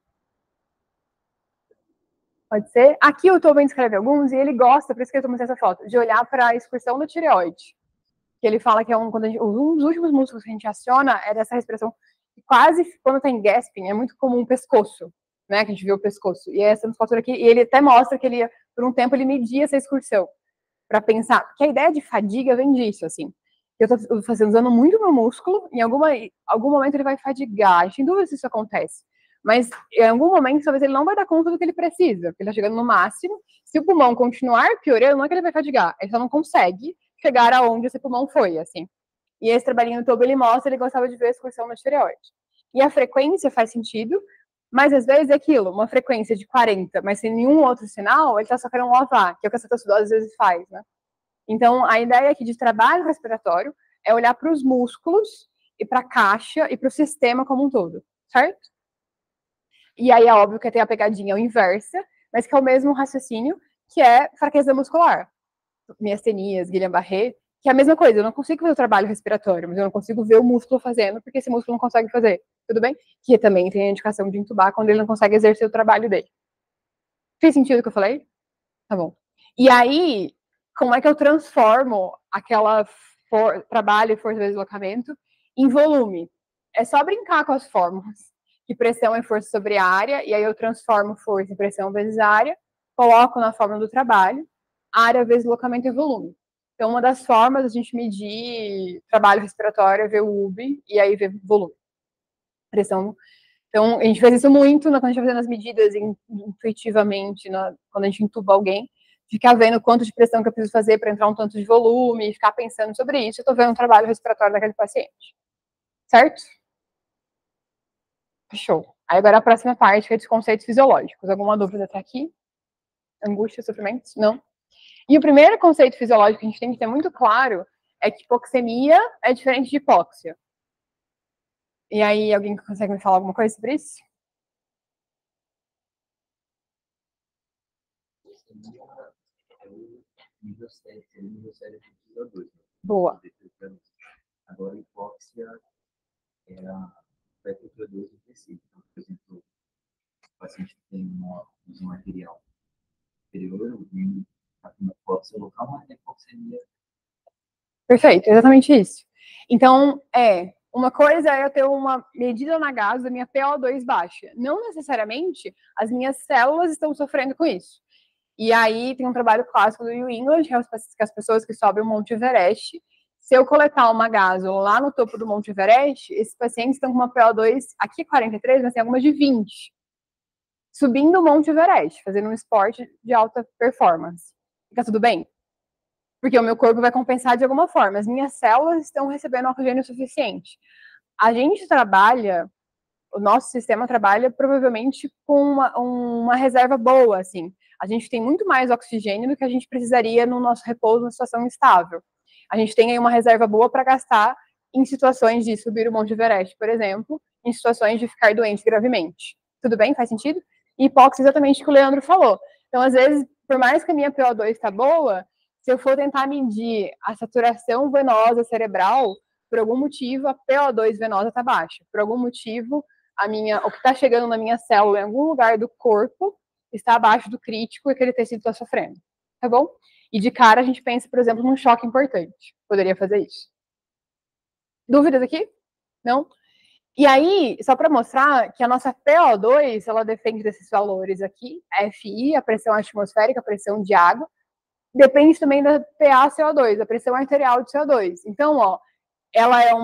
Pode ser. Aqui o Tobin escreve alguns e ele gosta, por isso que eu tô mostrando essa foto, de olhar para a excursão da tireoide. Que ele fala que é um dos últimos músculos que a gente aciona é dessa respiração. Quase quando tem gasping, é muito comum o pescoço, né? Que a gente vê o pescoço. E essa musculatura aqui, e ele até mostra que ele, por um tempo, ele media essa excursão para pensar. Porque a ideia de fadiga vem disso, assim. Eu tô usando muito meu músculo, em algum momento ele vai fadigar. A gente tem dúvida se isso acontece. Mas em algum momento, talvez ele não vai dar conta do que ele precisa, porque ele está chegando no máximo. Se o pulmão continuar piorando, não é que ele vai fadigar, ele só não consegue chegar aonde esse pulmão foi, assim. E esse trabalhinho todo ele mostra, ele gostava de ver a excursão da tireoide. E a frequência faz sentido, mas às vezes é aquilo, uma frequência de 40, mas sem nenhum outro sinal, ele está sofrendo um lavar, que é o que a cetoacidose às vezes faz, né? Então, a ideia aqui de trabalho respiratório é olhar para os músculos e para a caixa e para o sistema como um todo, certo? E aí é óbvio que tem a pegadinha inversa, mas que é o mesmo raciocínio, que é fraqueza muscular. Miastenias, Guillain-Barré, que é a mesma coisa, eu não consigo ver o trabalho respiratório, mas eu não consigo ver o músculo fazendo, porque esse músculo não consegue fazer, tudo bem? Que também tem a indicação de intubar quando ele não consegue exercer o trabalho dele. Fez sentido o que eu falei? Tá bom. E aí, como é que eu transformo aquela trabalho, força de deslocamento em volume? É só brincar com as fórmulas. Que pressão é força sobre área, e aí eu transformo força em pressão vezes área, coloco na fórmula do trabalho, área vezes deslocamento e volume. Então, uma das formas a gente medir trabalho respiratório é ver o UB e aí ver volume. Pressão. Então, a gente faz isso muito quando a gente vai fazendo as medidas intuitivamente, quando a gente entuba alguém, ficar vendo quanto de pressão que eu preciso fazer para entrar um tanto de volume, ficar pensando sobre isso, eu estou vendo o trabalho respiratório daquele paciente. Certo? Show. Aí agora a próxima parte, que é dos conceitos fisiológicos. Alguma dúvida até aqui? Angústia, sofrimento? Não? E o primeiro conceito fisiológico que a gente tem que ter muito claro é que hipoxemia é diferente de hipóxia. E aí, alguém consegue me falar alguma coisa sobre isso? Boa. Agora, hipóxia é a hipertrofia do tecido. Por exemplo, o paciente tem um arterial superior, a hipóxia local, mas a hipoxemia. Perfeito, exatamente isso. Então, uma coisa é eu ter uma medida na gás da minha PO2 baixa. Não necessariamente as minhas células estão sofrendo com isso. E aí tem um trabalho clássico do New England, que as pessoas que sobem o Monte Everest, se eu coletar uma gaso lá no topo do Monte Everest, esses pacientes estão com uma PO2 aqui 43, mas tem algumas de 20. Subindo o Monte Everest, fazendo um esporte de alta performance. Fica tudo bem? Porque o meu corpo vai compensar de alguma forma. As minhas células estão recebendo oxigênio suficiente. A gente trabalha, o nosso sistema trabalha provavelmente com uma reserva boa, assim. A gente tem muito mais oxigênio do que a gente precisaria no nosso repouso, numa situação estável. A gente tem aí uma reserva boa para gastar em situações de subir o Monte Everest, por exemplo, em situações de ficar doente gravemente. Tudo bem? Faz sentido? E hipóxia exatamente o que o Leandro falou. Então, às vezes, por mais que a minha PO2 está boa, se eu for tentar medir a saturação venosa cerebral, por algum motivo a PO2 venosa está baixa. Por algum motivo, o que está chegando na minha célula em algum lugar do corpo está abaixo do crítico e aquele tecido está sofrendo. Tá bom? E de cara a gente pensa, por exemplo, num choque importante. Poderia fazer isso. Dúvidas aqui? Não? E aí, só para mostrar que a nossa PO2, ela depende desses valores aqui, a FI, a pressão atmosférica, a pressão de água, depende também da PaCO2, a pressão arterial de CO2. Então, ó, ela é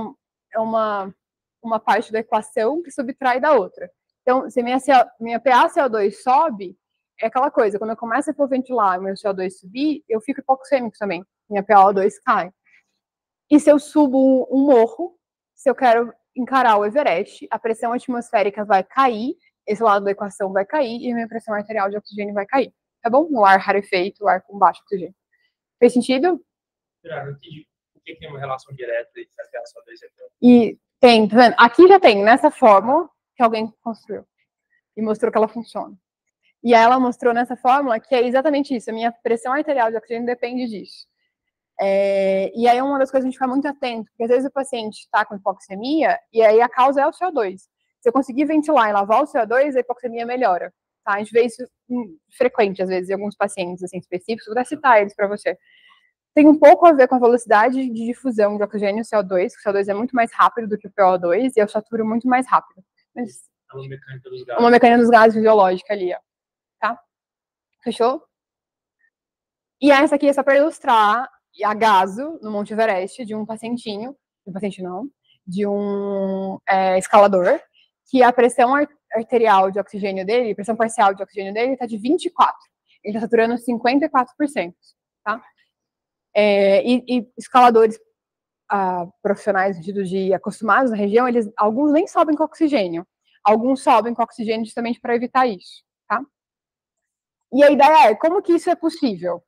uma parte da equação que subtrai da outra. Então, se minha PaCO2 sobe, é aquela coisa, quando eu começo a hipoventilar e meu CO2 subir, eu fico hipoxêmico também, minha PaO2 cai. E se eu subo um morro, se eu quero encarar o Everest, a pressão atmosférica vai cair, esse lado da equação vai cair e a minha pressão arterial de oxigênio vai cair, tá bom? No ar rarefeito, o ar com baixo oxigênio. Fez sentido? Não entendi. Por que tem uma relação direta entre a CO2 e tem, tá vendo? Aqui já tem, nessa fórmula que alguém construiu e mostrou que ela funciona. E aí ela mostrou nessa fórmula que é exatamente isso, a minha pressão arterial de oxigênio depende disso. E aí uma das coisas que a gente fica muito atento, porque às vezes o paciente está com hipoxemia e aí a causa é o CO2. Se eu conseguir ventilar e lavar o CO2, a hipoxemia melhora. Tá? A gente vê isso frequente, às vezes, em alguns pacientes assim, específicos, vou até citar eles para você. Tem um pouco a ver com a velocidade de difusão de oxigênio e CO2, que o CO2 é muito mais rápido do que o PO2 e eu saturo muito mais rápido. Mas, uma mecânica dos gases. Uma mecânica dos gases fisiológica ali, ó. Tá? Fechou? E essa aqui é só para ilustrar a gaso no Monte Everest de um pacientinho, de um escalador, que a pressão arterial de oxigênio dele, pressão parcial de oxigênio dele está de 24. Ele está saturando 54%, tá? E escaladores profissionais, no sentido de acostumados na região, alguns nem sobem com oxigênio. Alguns sobem com oxigênio justamente para evitar isso, tá? E a ideia é, como que isso é possível?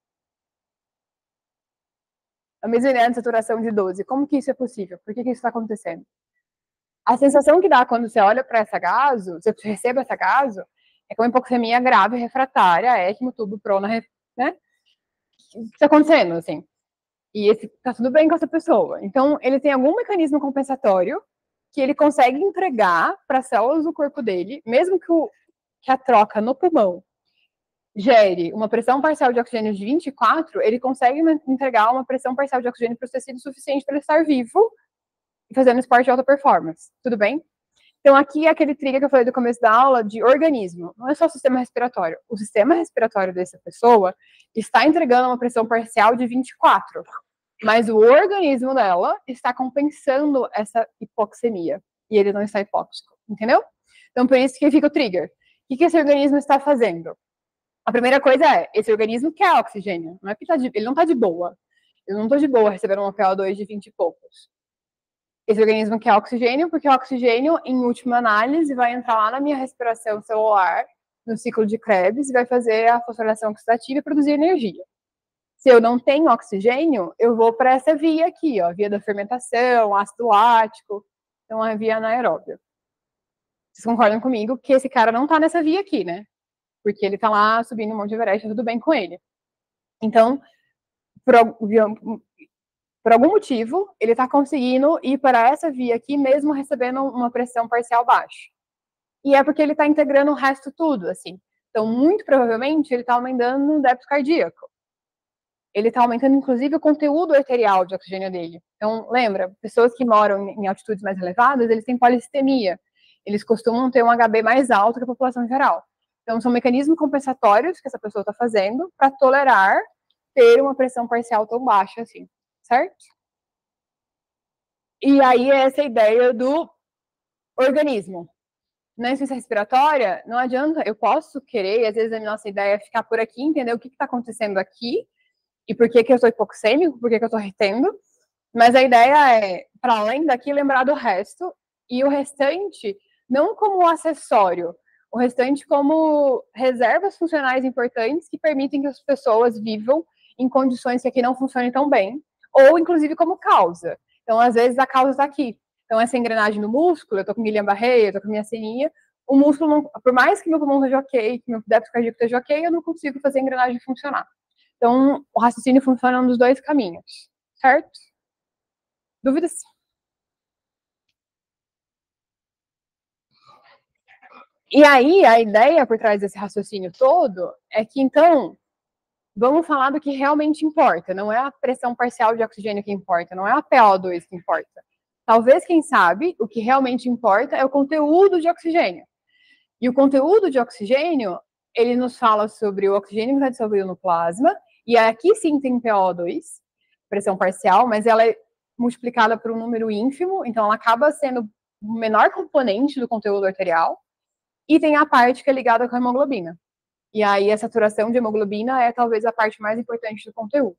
A mesma ideia de saturação de 12. Como que isso é possível? Por que isso está acontecendo? A sensação que dá quando você olha para essa gaso, você recebe essa gaso, é que uma hipoxemia grave refratária, ECMO, tubo, prona, né? O que está acontecendo, assim? E tá tudo bem com essa pessoa. Então, ele tem algum mecanismo compensatório que ele consegue entregar para as células do corpo dele, mesmo que a troca no pulmão gere uma pressão parcial de oxigênio de 24, ele consegue entregar uma pressão parcial de oxigênio para os tecidos suficiente para ele estar vivo e fazendo esporte de alta performance. Tudo bem? Então, aqui é aquele trigger que eu falei do começo da aula de organismo. Não é só o sistema respiratório. O sistema respiratório dessa pessoa está entregando uma pressão parcial de 24, mas o organismo dela está compensando essa hipoxemia. E ele não está hipóxico, entendeu? Então, por isso que fica o trigger. O que esse organismo está fazendo? A primeira coisa é, esse organismo quer oxigênio. Não é que ele não está de boa. Eu não estou de boa recebendo uma PO2 de 20 e poucos. Esse organismo quer oxigênio, porque o oxigênio, em última análise, vai entrar lá na minha respiração celular, no ciclo de Krebs, e vai fazer a fosforilação oxidativa e produzir energia. Se eu não tenho oxigênio, eu vou para essa via aqui, ó, via da fermentação, ácido lático, então a via anaeróbia. Vocês concordam comigo que esse cara não está nessa via aqui, né? Porque ele está lá subindo o Monte Everest, tudo bem com ele. Então, por algum motivo, ele está conseguindo ir para essa via aqui, mesmo recebendo uma pressão parcial baixa. E é porque ele está integrando o resto tudo, assim. Então, muito provavelmente, ele está aumentando o débito cardíaco. Ele está aumentando, inclusive, o conteúdo arterial de oxigênio dele. Então, lembra, pessoas que moram em altitudes mais elevadas, eles têm polistemia. Eles costumam ter um HB mais alto que a população geral. Então, são mecanismos compensatórios que essa pessoa está fazendo para tolerar ter uma pressão parcial tão baixa assim, certo? E aí, essa ideia do organismo. Na insuficiência respiratória, não adianta, eu posso querer, e às vezes a nossa ideia é ficar por aqui, entender o que está acontecendo aqui, e por que eu estou hipoxêmico, por que eu estou retendo, mas a ideia é, para além daqui, lembrar do resto, e o restante, não como acessório, o restante como reservas funcionais importantes que permitem que as pessoas vivam em condições que aqui não funcionem tão bem, ou inclusive como causa. Então, às vezes, a causa está aqui. Então, essa engrenagem no músculo, eu tô com Guillain-Barré, eu tô com minha seninha, o músculo, não, por mais que meu pulmão esteja ok, que meu débito cardíaco esteja ok, eu não consigo fazer a engrenagem funcionar. Então, o raciocínio funciona nos dois caminhos, certo? Dúvidas? E aí, a ideia por trás desse raciocínio todo é que, então, vamos falar do que realmente importa. Não é a pressão parcial de oxigênio que importa, não é a PO2 que importa. Talvez, quem sabe, o que realmente importa é o conteúdo de oxigênio. E o conteúdo de oxigênio, ele nos fala sobre o oxigênio que está dissolvido no plasma, e aqui sim tem PO2, pressão parcial, mas ela é multiplicada por um número ínfimo, então ela acaba sendo o menor componente do conteúdo arterial, e tem a parte que é ligada com a hemoglobina. E aí a saturação de hemoglobina é talvez a parte mais importante do conteúdo.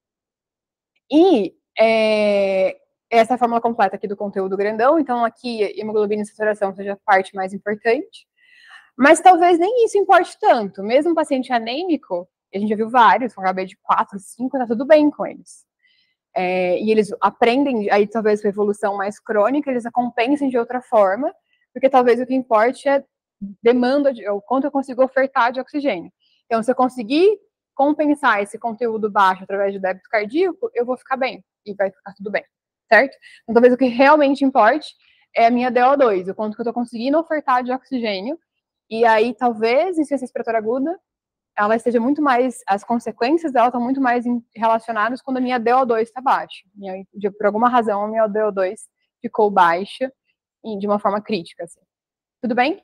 E essa é a fórmula completa aqui do conteúdo grandão, então aqui hemoglobina e saturação seja a parte mais importante. Mas talvez nem isso importe tanto. Mesmo um paciente anêmico, a gente já viu vários, com HB de 4, 5, tá tudo bem com eles. E eles aprendem, aí talvez com evolução mais crônica, eles a compensem de outra forma, porque talvez o que importe é demanda, o quanto eu consigo ofertar de oxigênio. Então, se eu conseguir compensar esse conteúdo baixo através de débito cardíaco, eu vou ficar bem, e vai ficar tudo bem, certo? Então, talvez o que realmente importe é a minha DO2, o quanto que eu tô conseguindo ofertar de oxigênio, e aí talvez insuficiência respiratória aguda, ela esteja muito mais, as consequências dela estão muito mais relacionadas quando a minha DO2 está baixa. Por alguma razão, a minha DO2 ficou baixa de uma forma crítica. Assim. Tudo bem?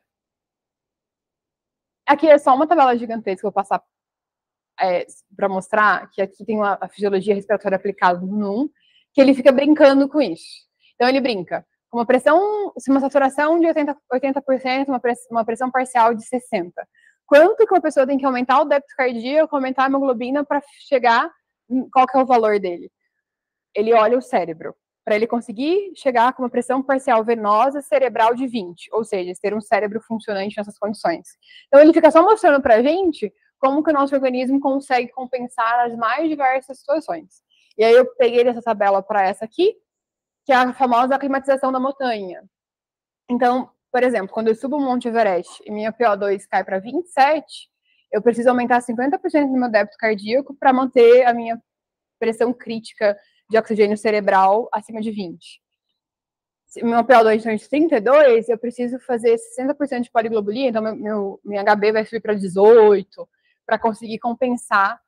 Aqui é só uma tabela gigantesca que eu vou passar para mostrar que aqui tem a fisiologia respiratória aplicada no NUM, que ele fica brincando com isso. Então, ele brinca com uma pressão, uma saturação de 80%, uma pressão parcial de 60%. Quanto que uma pessoa tem que aumentar o débito cardíaco, aumentar a hemoglobina para chegar, qual que é o valor dele? Ele olha o cérebro, para ele conseguir chegar com uma pressão parcial venosa cerebral de 20, ou seja, ter um cérebro funcionante nessas condições. Então, ele fica só mostrando para a gente como que o nosso organismo consegue compensar as mais diversas situações. E aí eu peguei essa tabela para essa aqui, que é a famosa aclimatização da montanha. Então, por exemplo, quando eu subo o Monte Everest e minha PO2 cai para 27, eu preciso aumentar 50% do meu débito cardíaco para manter a minha pressão crítica de oxigênio cerebral acima de 20. Se meu PO2 está de 32, eu preciso fazer 60% de poliglobulia, então minha HB vai subir para 18, para conseguir compensar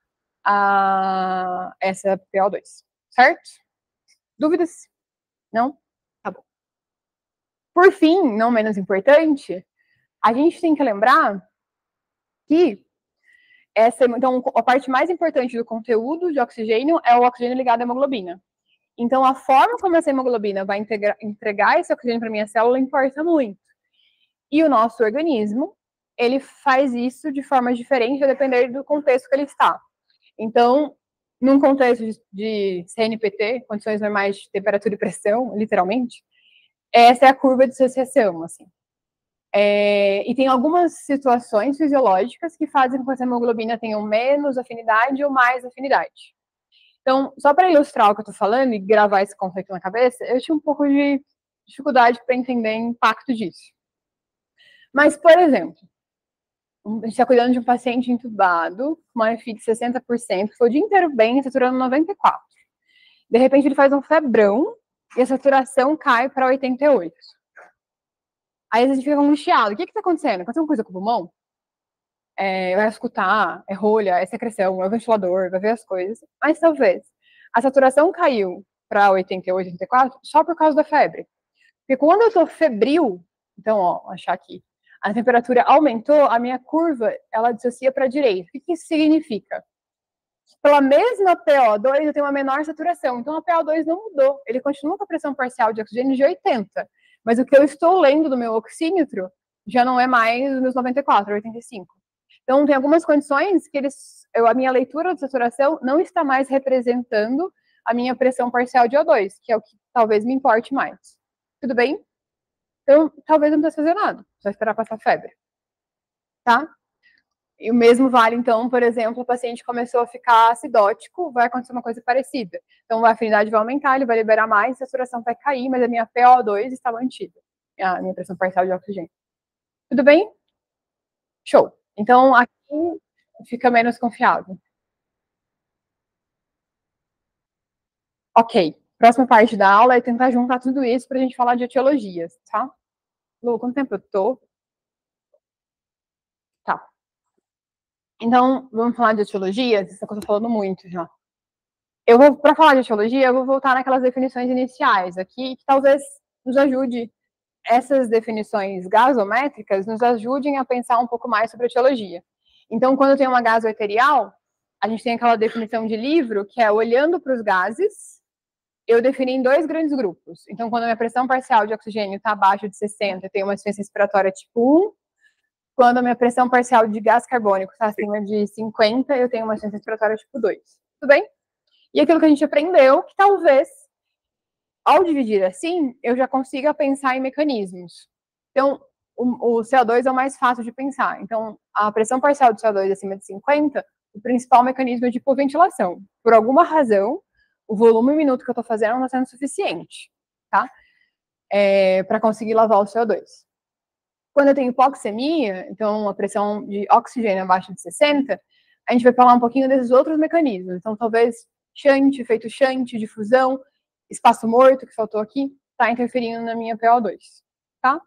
essa PO2, certo? Dúvidas? Não? Tá bom. Por fim, não menos importante, a gente tem que lembrar que então, a parte mais importante do conteúdo de oxigênio é o oxigênio ligado à hemoglobina. Então, a forma como essa hemoglobina vai entregar esse oxigênio para minha célula importa muito. E o nosso organismo, ele faz isso de forma diferente, a depender do contexto que ele está. Então, num contexto de CNPT, condições normais de temperatura e pressão, literalmente, essa é a curva de dissociação, assim. E tem algumas situações fisiológicas que fazem com que essa hemoglobina tenha menos afinidade ou mais afinidade. Então, só para ilustrar o que eu estou falando e gravar esse conceito na cabeça, eu tinha um pouco de dificuldade para entender o impacto disso. Mas, por exemplo, a gente está cuidando de um paciente entubado, com uma FI de 60%, foi o dia inteiro bem, saturando 94%. De repente, ele faz um febrão e a saturação cai para 88%. Aí a gente fica angustiado. O que está acontecendo? Aconteceu uma coisa com o pulmão? Vai escutar, é rolha, é secreção, é o ventilador, vai ver as coisas. Mas talvez a saturação caiu para 88, 84 só por causa da febre. Porque quando eu estou febril, então, ó, achar aqui, a temperatura aumentou, a minha curva, ela dissocia para a direita. O que isso significa? Pela mesma PO2, eu tenho uma menor saturação. Então, a PO2 não mudou. Ele continua com a pressão parcial de oxigênio de 80. Mas o que eu estou lendo do meu oxímetro já não é mais os meus 94, 85. Então, tem algumas condições que a minha leitura de saturação não está mais representando a minha pressão parcial de O2, que é o que talvez me importe mais. Tudo bem? Então, talvez não precise fazer nada. Só esperar passar febre. Tá? E o mesmo vale, então, por exemplo, o paciente começou a ficar acidótico, vai acontecer uma coisa parecida. Então, a afinidade vai aumentar, ele vai liberar mais, a saturação vai cair, mas a minha PO2 está mantida. A minha pressão parcial de oxigênio. Tudo bem? Show. Então, aqui fica menos confiável. Ok. Próxima parte da aula é tentar juntar tudo isso para a gente falar de etiologias, tá? Lu, quanto tempo eu tô? Tá. Então, vamos falar de etiologias? Isso é que eu tô falando muito já. Para falar de etiologia, eu vou voltar naquelas definições iniciais aqui, que talvez nos ajude, essas definições gasométricas nos ajudem a pensar um pouco mais sobre etiologia. Então, quando eu tenho uma gasoarterial, a gente tem aquela definição de livro, que é olhando para os gases, eu defini em 2 grandes grupos. Então, quando a minha pressão parcial de oxigênio está abaixo de 60, eu tenho uma insuficiência respiratória tipo 1. Quando a minha pressão parcial de gás carbônico está acima de 50, eu tenho uma insuficiência respiratória tipo 2. Tudo bem? E aquilo que a gente aprendeu, que talvez, ao dividir assim, eu já consiga pensar em mecanismos. Então, o CO2 é o mais fácil de pensar. Então, a pressão parcial de CO2 acima de 50, o principal mecanismo de hipoventilação. Por alguma razão, o volume minuto que eu estou fazendo não está sendo suficiente, tá? Para conseguir lavar o CO2. Quando eu tenho hipoxemia, então uma pressão de oxigênio abaixo de 60, a gente vai falar um pouquinho desses outros mecanismos. Então, talvez shunt, efeito shunt, difusão, espaço morto, que faltou aqui, está interferindo na minha PO2, tá?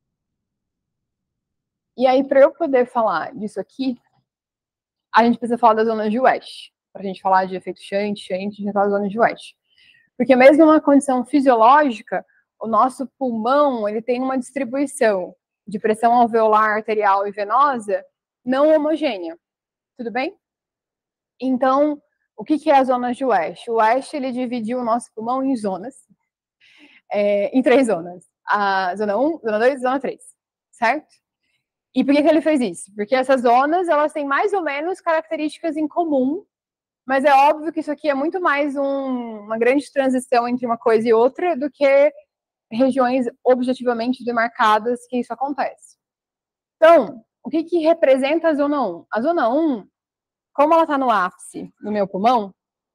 E aí, para eu poder falar disso aqui, a gente precisa falar da zona de West. Para a gente falar de efeito shunt, a gente fala da zona de West. Porque mesmo numa condição fisiológica, o nosso pulmão ele tem uma distribuição de pressão alveolar, arterial e venosa não homogênea. Tudo bem? Então, o que é a zona de West? O West ele dividiu o nosso pulmão em zonas, em 3 zonas. A zona 1, zona 2 e zona 3, certo? E por que ele fez isso? Porque essas zonas elas têm mais ou menos características em comum, mas é óbvio que isso aqui é muito mais uma grande transição entre uma coisa e outra do que regiões objetivamente demarcadas que isso acontece. Então, o que representa a zona 1? A zona 1, como ela está no ápice do meu pulmão,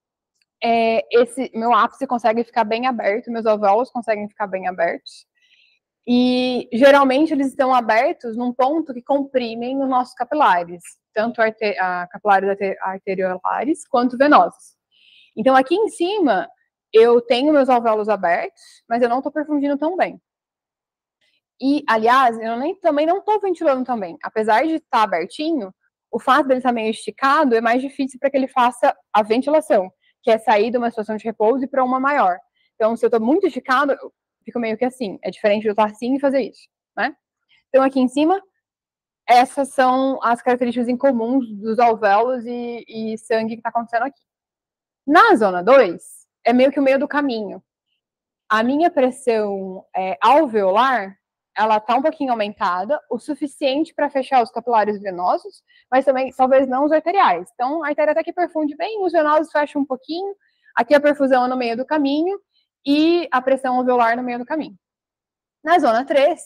esse meu ápice consegue ficar bem aberto, meus alvéolos conseguem ficar bem abertos, e geralmente eles estão abertos num ponto que comprimem os nossos capilares, tanto capilares arteriolares quanto venosos. Então, aqui em cima, eu tenho meus alvéolos abertos, mas eu não estou perfundindo tão bem. E, aliás, eu também não estou ventilando tão bem. Apesar de estar abertinho, o fato dele estar meio esticado é mais difícil para que ele faça a ventilação, que é sair de uma situação de repouso e para uma maior. Então, se eu estou muito esticado, eu fico meio que assim. É diferente de eu estar assim e fazer isso, né? Então, aqui em cima, essas são as características incomuns dos alvéolos e sangue que está acontecendo aqui. Na zona 2, é meio que o meio do caminho. A minha pressão alveolar, ela está um pouquinho aumentada, o suficiente para fechar os capilares venosos, mas também, talvez não os arteriais. Então, a artéria até que perfunde bem, os venosos fecham um pouquinho, aqui a perfusão é no meio do caminho e a pressão alveolar no meio do caminho. Na zona 3,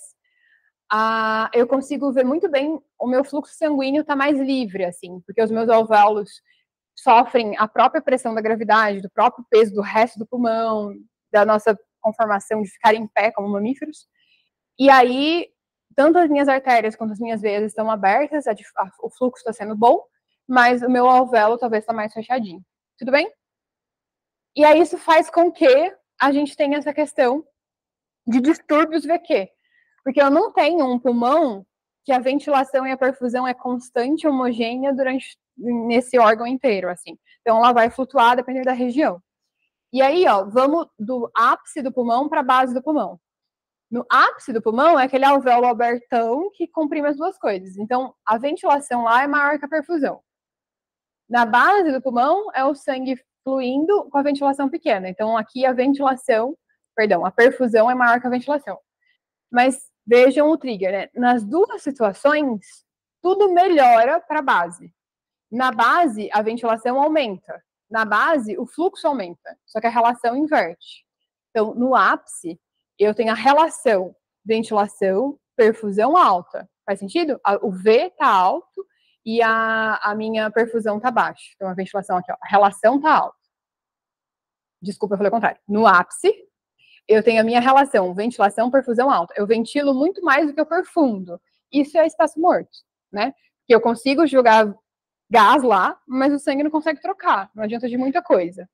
eu consigo ver muito bem, o meu fluxo sanguíneo está mais livre, assim, porque os meus alvéolos sofrem a própria pressão da gravidade, do próprio peso do resto do pulmão, da nossa conformação de ficar em pé como mamíferos. E aí, tanto as minhas artérias quanto as minhas veias estão abertas, o fluxo está sendo bom, mas o meu alvéolo talvez está mais fechadinho. Tudo bem? E aí isso faz com que a gente tenha essa questão de distúrbios VQ. Porque eu não tenho um pulmão que a ventilação e a perfusão é constante, homogênea nesse órgão inteiro, assim. Então, ela vai flutuar dependendo da região. E aí, ó, vamos do ápice do pulmão para a base do pulmão. No ápice do pulmão é aquele alvéolo abertão que comprime as duas coisas. Então, a ventilação lá é maior que a perfusão. Na base do pulmão é o sangue fluindo com a ventilação pequena. Então, aqui a perfusão é maior que a ventilação. Mas vejam o trigger, né? Nas duas situações, tudo melhora para a base. Na base, a ventilação aumenta. Na base, o fluxo aumenta. Só que a relação inverte. Então, no ápice, eu tenho a relação ventilação, perfusão alta. Faz sentido? O V está alto e a minha perfusão está baixa. Então, a ventilação aqui, ó, a relação está alta. Desculpa, eu falei o contrário. No ápice, eu tenho a minha relação ventilação, perfusão alta. Eu ventilo muito mais do que eu perfundo. Isso é espaço morto, né? Que eu consigo jogar gás lá, mas o sangue não consegue trocar. Não adianta de muita coisa.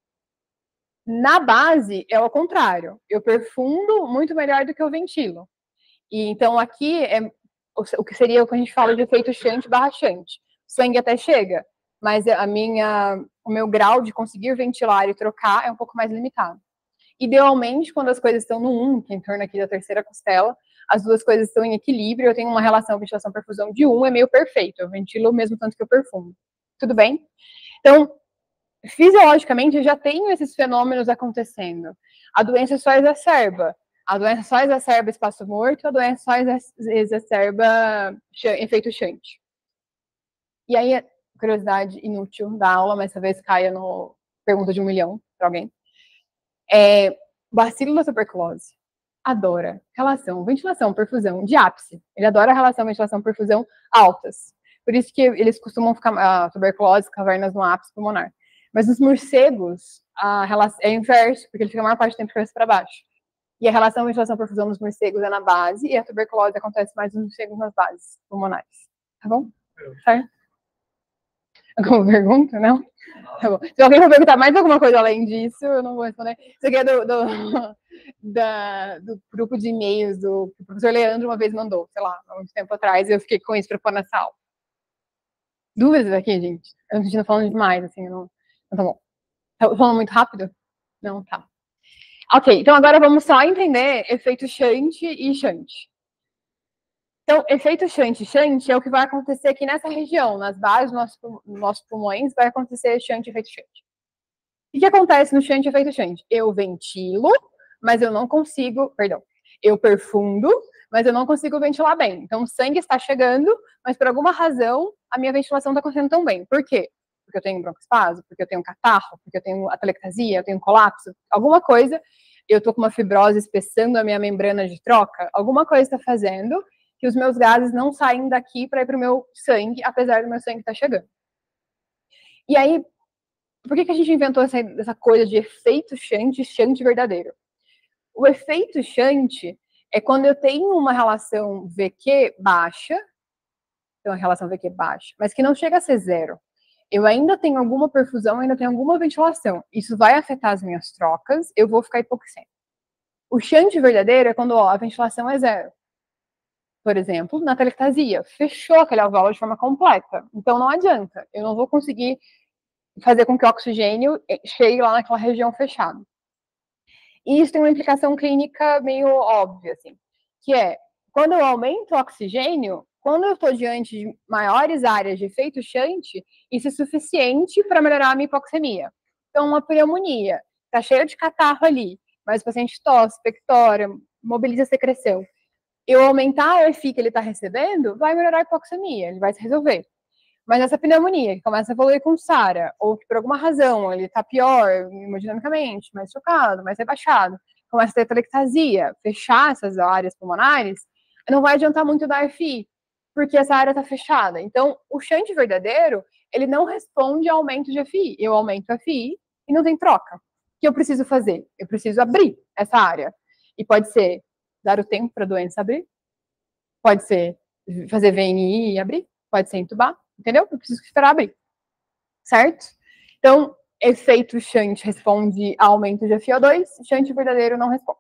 Na base, é o contrário. Eu perfundo muito melhor do que eu ventilo. E então, aqui é o que seria o que a gente fala de efeito shunt/shunt. O sangue até chega, mas o meu grau de conseguir ventilar e trocar é um pouco mais limitado. Idealmente, quando as coisas estão no 1, que é em torno aqui da terceira costela, as duas coisas estão em equilíbrio, eu tenho uma relação ventilação-perfusão de 1, é meio perfeito. Eu ventilo o mesmo tanto que eu perfumo. Tudo bem? Então, fisiologicamente, eu já tenho esses fenômenos acontecendo. A doença só exacerba. A doença só exacerba espaço morto, a doença só exacerba efeito shunt. E aí, curiosidade inútil da aula, mas talvez caia no pergunta de 1 milhão para alguém. Bacilo da tuberculose adora relação ventilação-perfusão de ápice. Ele adora relação ventilação-perfusão altas. Por isso que eles costumam ficar, a tuberculose, cavernas no ápice pulmonar. Mas nos morcegos, é inverso, porque ele fica a maior parte do tempo de cabeça para baixo. E a relação ventilação-perfusão nos morcegos é na base, e a tuberculose acontece mais nos morcegos nas bases pulmonares. Tá bom? Certo? Alguma pergunta? Não? Tá bom. Se alguém for perguntar mais alguma coisa além disso, eu não vou responder. Isso aqui é do grupo de e-mails que o professor Leandro uma vez mandou, sei lá, há muito tempo atrás, e eu fiquei com isso para pôr nessa aula. Dúvidas aqui, gente? Eu não estou falando demais, assim, não tá bom. Tá falando muito rápido? Não, tá. Ok, então agora vamos só entender efeito shunt e shunt. Então, efeito shunt e shunt é o que vai acontecer aqui nessa região, nas bases dos nossos pulmões, vai acontecer shunt e efeito shunt. O que acontece no shunt e efeito shunt? Eu ventilo, mas eu não consigo, perdão, eu perfundo, mas eu não consigo ventilar bem. Então, o sangue está chegando, mas por alguma razão, a minha ventilação não está acontecendo tão bem. Por quê? Porque eu tenho broncoespasmo, porque eu tenho catarro, porque eu tenho atelectasia, eu tenho colapso, alguma coisa, eu estou com uma fibrose espessando a minha membrana de troca, alguma coisa está fazendo que os meus gases não saem daqui para ir para o meu sangue, apesar do meu sangue estar chegando. E aí, por que a gente inventou essa coisa de efeito shunt e shunt verdadeiro? O efeito shunt é quando eu tenho uma relação VQ baixa, então a relação VQ baixa, mas que não chega a ser zero. Eu ainda tenho alguma perfusão, ainda tenho alguma ventilação. Isso vai afetar as minhas trocas, eu vou ficar hipoxêmico. O shunt verdadeiro é quando a ventilação é zero. Por exemplo, na atelectasia, fechou aquele alvéolo de forma completa. Então não adianta, eu não vou conseguir fazer com que o oxigênio chegue lá naquela região fechada. E isso tem uma implicação clínica meio óbvia, assim, que é, quando eu aumento o oxigênio, quando eu estou diante de maiores áreas de efeito shunt, isso é suficiente para melhorar a minha hipoxemia. Então, uma pneumonia, está cheio de catarro ali, mas o paciente tosse, pectora, mobiliza a secreção. Eu aumentar a EFI que ele está recebendo, vai melhorar a hipoxemia, ele vai se resolver. Mas essa pneumonia, que começa a evoluir com SARA, ou que por alguma razão ele está pior hemodinamicamente, mais chocado, mais rebaixado, começa a ter atelectasia, fechar essas áreas pulmonares, não vai adiantar muito dar FI, porque essa área está fechada. Então, o shunt verdadeiro, ele não responde a aumento de FI. Eu aumento a FI e não tem troca. O que eu preciso fazer? Eu preciso abrir essa área. E pode ser dar o tempo para a doença abrir, pode ser fazer VNI e abrir, pode ser entubar, entendeu? Eu preciso esperar abrir, certo? Então, efeito shunt responde a aumento de FiO2, shunt verdadeiro não responde.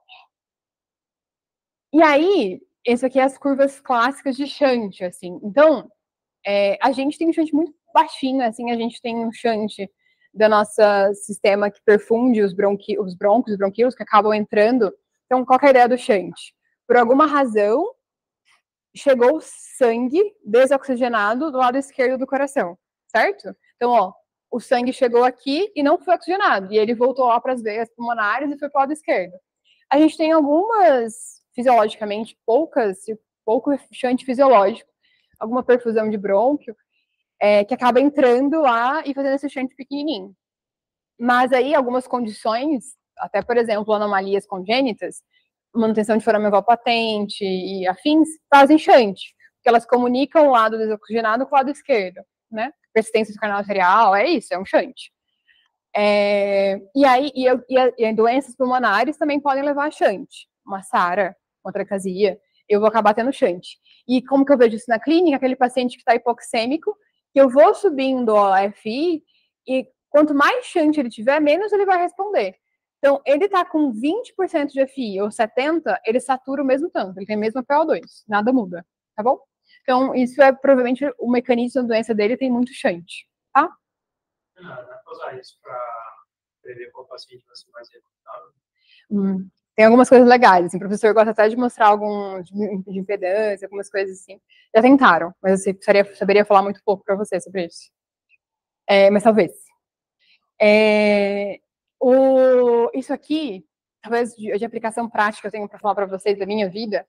E aí, esse aqui é as curvas clássicas de shunt, assim. Então, a gente tem um shunt muito baixinho, assim, a gente tem um shunt do nosso sistema que perfunde os brônquios, os bronquíolos que acabam entrando. Então, qual que é a ideia do shunt? Por alguma razão, chegou sangue desoxigenado do lado esquerdo do coração, certo? Então, ó, o sangue chegou aqui e não foi oxigenado, e ele voltou lá para as veias pulmonares e foi para o lado esquerdo. A gente tem algumas, fisiologicamente, pouco shunt fisiológico, alguma perfusão de brônquio, que acaba entrando lá e fazendo esse shunt pequenininho. Mas aí, algumas condições, até, por exemplo, anomalias congênitas, manutenção de foramen oval patente e afins, fazem shunt, porque elas comunicam o lado desoxigenado com o lado esquerdo, né? Persistência do canal arterial, é isso, é um shunt. E aí, doenças pulmonares também podem levar a shunt. Uma SARA, uma tracasia, eu vou acabar tendo shunt. E como que eu vejo isso na clínica? Aquele paciente que está hipoxêmico, que eu vou subindo a FI, e quanto mais shunt ele tiver, menos ele vai responder. Então, ele está com 20% de FI ou 70%, ele satura o mesmo tanto, ele tem a mesma PO2, nada muda, tá bom? Então, isso é provavelmente o mecanismo da doença dele, tem muito shunt, tá? Dá para usar isso para prever qual paciente vai ser mais recrutável? Tem algumas coisas legais, assim, o professor gosta até de mostrar alguns de impedância, algumas coisas assim. Já tentaram, mas eu saberia falar muito pouco para você sobre isso. Mas talvez. Isso aqui, talvez de aplicação prática eu tenho para falar para vocês da minha vida,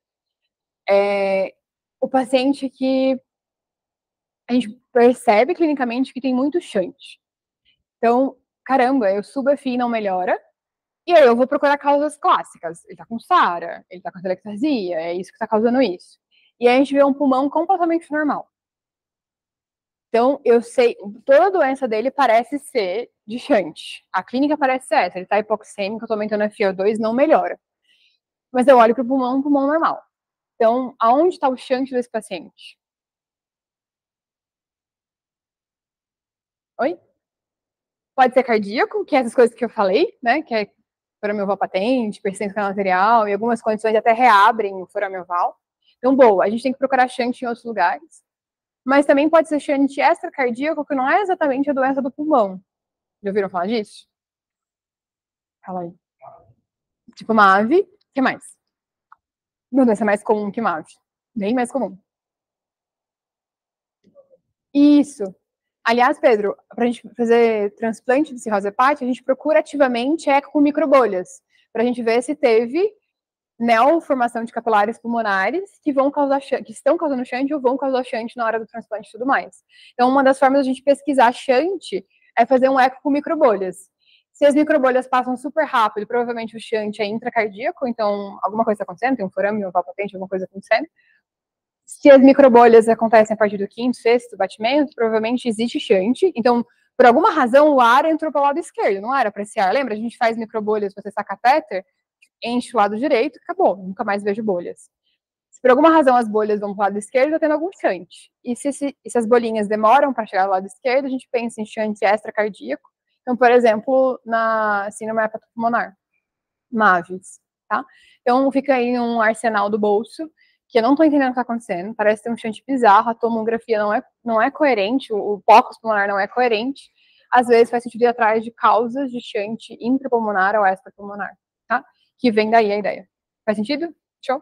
o paciente que a gente percebe clinicamente que tem muito shunt. Então, caramba, eu subo a FI e não melhora, e aí eu vou procurar causas clássicas. Ele tá com SARA, ele tá com atelectasia, é isso que tá causando isso. E aí a gente vê um pulmão completamente normal. Então, eu sei, toda a doença dele parece ser de shunt. A clínica parece ser essa. Ele tá hipoxêmico, eu tô aumentando a FiO2, não melhora. Mas eu olho pro pulmão, um pulmão normal. Então, aonde está o shunt desse paciente? Oi? Pode ser cardíaco, que é essas coisas que eu falei, né? Que é foraminal patente, persistência canal arterial, e algumas condições até reabrem o foraminal. Então, boa, a gente tem que procurar shunt em outros lugares. Mas também pode ser shunt extracardíaco, que não é exatamente a doença do pulmão. Já ouviram falar disso? Fala aí. Tipo MAVE, o que mais? Uma doença mais comum que MAVE. Bem mais comum. Isso. Aliás, Pedro, para a gente fazer transplante de cirrose hepática, a gente procura ativamente eco com microbolhas, para a gente ver se teve neoformação de capilares pulmonares que vão causar, que estão causando shunt ou vão causar shunt na hora do transplante e tudo mais. Então, uma das formas de a gente pesquisar shunt é fazer um eco com microbolhas. Se as microbolhas passam super rápido, provavelmente o shunt é intracardíaco, então alguma coisa está acontecendo, tem um forame, um valve patente, alguma coisa acontecendo. Se as microbolhas acontecem a partir do quinto, sexto batimento, provavelmente existe shunt. Então, por alguma razão, o ar entrou para o lado esquerdo, não era para esse ar. Lembra? A gente faz microbolhas para acessar catéter, enche o lado direito, acabou, nunca mais vejo bolhas. Se por alguma razão as bolhas vão para o lado esquerdo, está tendo algum shunt. E se as bolinhas demoram para chegar ao lado esquerdo, a gente pensa em shunt extracardíaco. Então, por exemplo, na síndrome hepatopulmonar, MAVES, tá? Então, fica aí um arsenal do bolso, que eu não estou entendendo o que está acontecendo, parece ter um shunt bizarro, a tomografia não é coerente, o POCUS pulmonar não é coerente, às vezes faz sentido ir atrás de causas de shunt intrapulmonar ou extrapulmonar, tá? Que vem daí a ideia. Faz sentido? Show?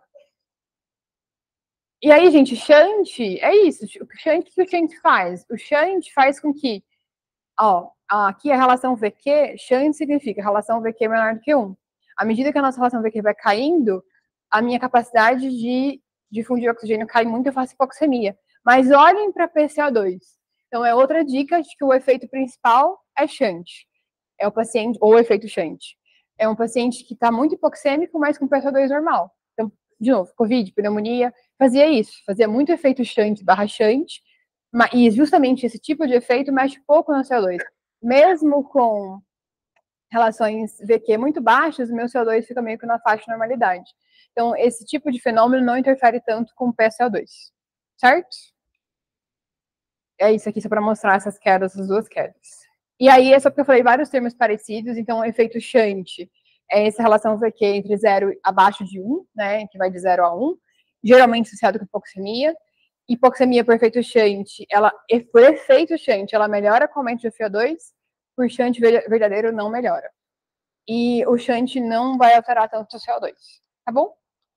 E aí, gente, shunt, é isso, o que o shunt faz? O shunt faz com que, ó, aqui a relação VQ, shunt significa relação VQ menor do que 1. À medida que a nossa relação VQ vai caindo, a minha capacidade de difundir oxigênio cai muito, eu faço hipoxemia. Mas olhem para PCO2. Então, é outra dica de que o efeito principal é shunt. É o paciente, ou o efeito shunt. É um paciente que está muito hipoxêmico, mas com PCO2 normal. Então, de novo, Covid, pneumonia, fazia isso. Fazia muito efeito shunt barra shunt, e justamente esse tipo de efeito mexe pouco no CO2. Mesmo com relações VQ muito baixas, o meu CO2 fica meio que na faixa de normalidade. Então, esse tipo de fenômeno não interfere tanto com o PSO2, certo? É isso aqui só para mostrar essas quedas, essas duas quedas. E aí, é só porque eu falei vários termos parecidos, então o efeito shunt é essa relação VQ entre 0 abaixo de 1, né, que vai de 0 a 1, geralmente associado com hipoxemia. Hipoxemia por efeito shunt, por efeito shunt, ela melhora com o aumento de FiO2, por shunt verdadeiro não melhora. E o shunt não vai alterar tanto o CO2, tá bom?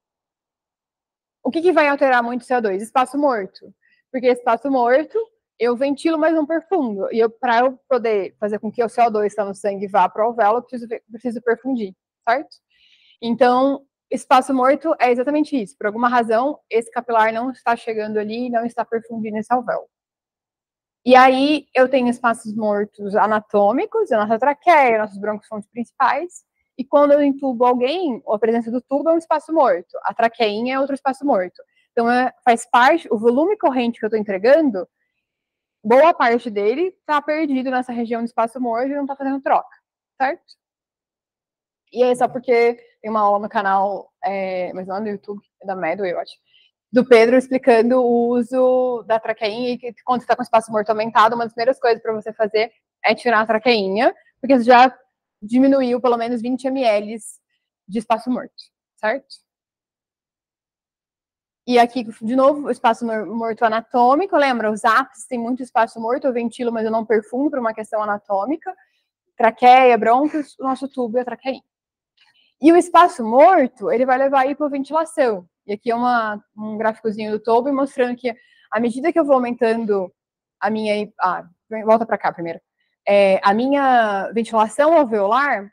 O que vai alterar muito o CO2? Espaço morto. Porque espaço morto, eu ventilo, mas não perfundo. E para eu poder fazer com que o CO2 que está no sangue vá para o alvéolo, eu preciso perfundir, certo? Então, espaço morto é exatamente isso. Por alguma razão, esse capilar não está chegando ali e não está perfundindo esse alvéolo. E aí, eu tenho espaços mortos anatômicos, a nossa traqueia, nossos broncos são os principais. E quando eu entubo alguém, a presença do tubo é um espaço morto. A traqueinha é outro espaço morto. Então, faz parte, o volume corrente que eu estou entregando, boa parte dele está perdido nessa região de espaço morto e não está fazendo troca, certo? E é só porque tem uma aula no canal, mas não no YouTube, é da Medway, eu acho, do Pedro explicando o uso da traqueinha e que quando você está com espaço morto aumentado, uma das primeiras coisas para você fazer é tirar a traqueinha, porque você já diminuiu pelo menos 20 ml de espaço morto, certo? E aqui, de novo, o espaço morto anatômico, lembra? Os ápices têm muito espaço morto, eu ventilo, mas eu não perfumo por uma questão anatômica. Traqueia, brônquios, o nosso tubo e a traqueinha. E o espaço morto, ele vai levar a hipoventilação. E aqui é um gráficozinho do Toby mostrando que, à medida que eu vou aumentando a minha... volta para cá primeiro. A minha ventilação alveolar,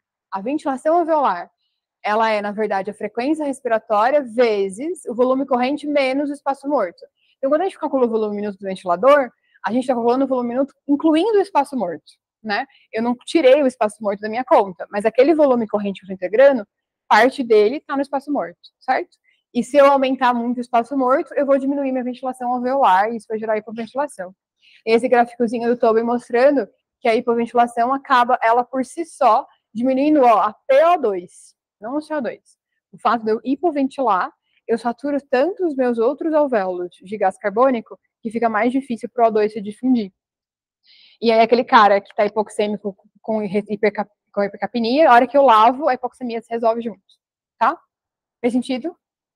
ela é, na verdade, a frequência respiratória vezes o volume corrente menos o espaço morto. Então, quando a gente calcula o volume minuto do ventilador, a gente está calculando o volume minuto incluindo o espaço morto, né? Eu não tirei o espaço morto da minha conta, mas aquele volume corrente que eu estou integrando, parte dele está no espaço morto, certo? E se eu aumentar muito o espaço morto, eu vou diminuir minha ventilação alveolar e isso vai gerar hipoventilação. Esse gráficozinho do Tobin mostrando que a hipoventilação acaba, ela por si só, diminuindo a PO2, não o CO2. O fato de eu hipoventilar, eu saturo tanto os meus outros alvéolos de gás carbônico que fica mais difícil para o O2 se difundir. E aí aquele cara que está hipoxêmico com hipercapnia, a hora que eu lavo, a hipoxemia se resolve junto, tá? Faz sentido?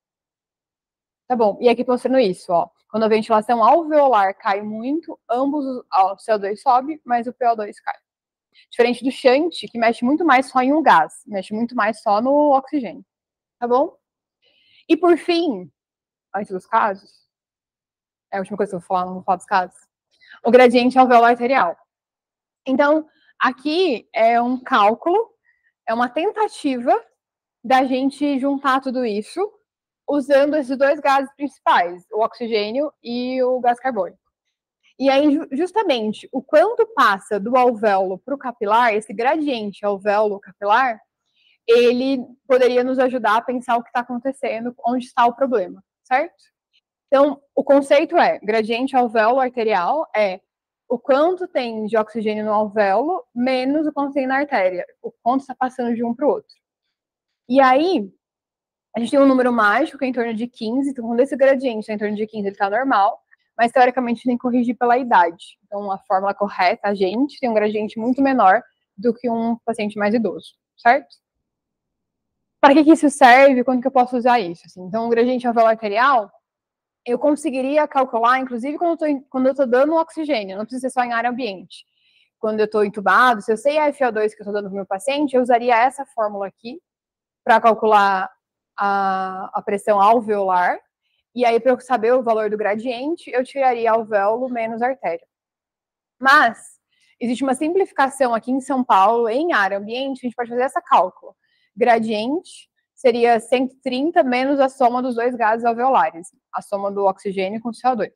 Tá bom. E aqui mostrando isso, ó. Quando a ventilação alveolar cai muito, ambos o CO2 sobe, mas o PO2 cai. Diferente do shunt, que mexe muito mais só em um gás, mexe muito mais só no oxigênio. Tá bom? E por fim, antes dos casos, é a última coisa que eu vou falar, não vou falar dos casos, o gradiente alveolar arterial. Então, aqui é um cálculo, é uma tentativa da gente juntar tudo isso usando esses dois gases principais, o oxigênio e o gás carbônico. E aí, justamente, o quanto passa do alvéolo para o capilar, esse gradiente alvéolo-capilar, ele poderia nos ajudar a pensar o que está acontecendo, onde está o problema, certo? Então, o conceito é, gradiente alvéolo arterial é o quanto tem de oxigênio no alvéolo menos o quanto tem na artéria, o quanto está passando de um para o outro. E aí, a gente tem um número mágico que é em torno de 15, então quando esse gradiente está em torno de 15, ele está normal, mas teoricamente tem que corrigir pela idade. Então, a fórmula correta, a gente tem um gradiente muito menor do que um paciente mais idoso, certo? Para que isso serve? Quando que eu posso usar isso? Assim, então, o gradiente alvéolo arterial, eu conseguiria calcular, inclusive, quando eu estou dando oxigênio, não precisa ser só em área ambiente. Quando eu estou entubado, se eu sei a FO2 que eu estou dando para o meu paciente, eu usaria essa fórmula aqui para calcular a pressão alveolar, e aí, para eu saber o valor do gradiente, eu tiraria alvéolo menos artéria. Mas, existe uma simplificação aqui em São Paulo, em área ambiente, a gente pode fazer essa cálculo. Gradiente seria 130 menos a soma dos dois gases alveolares, a soma do oxigênio com o CO2.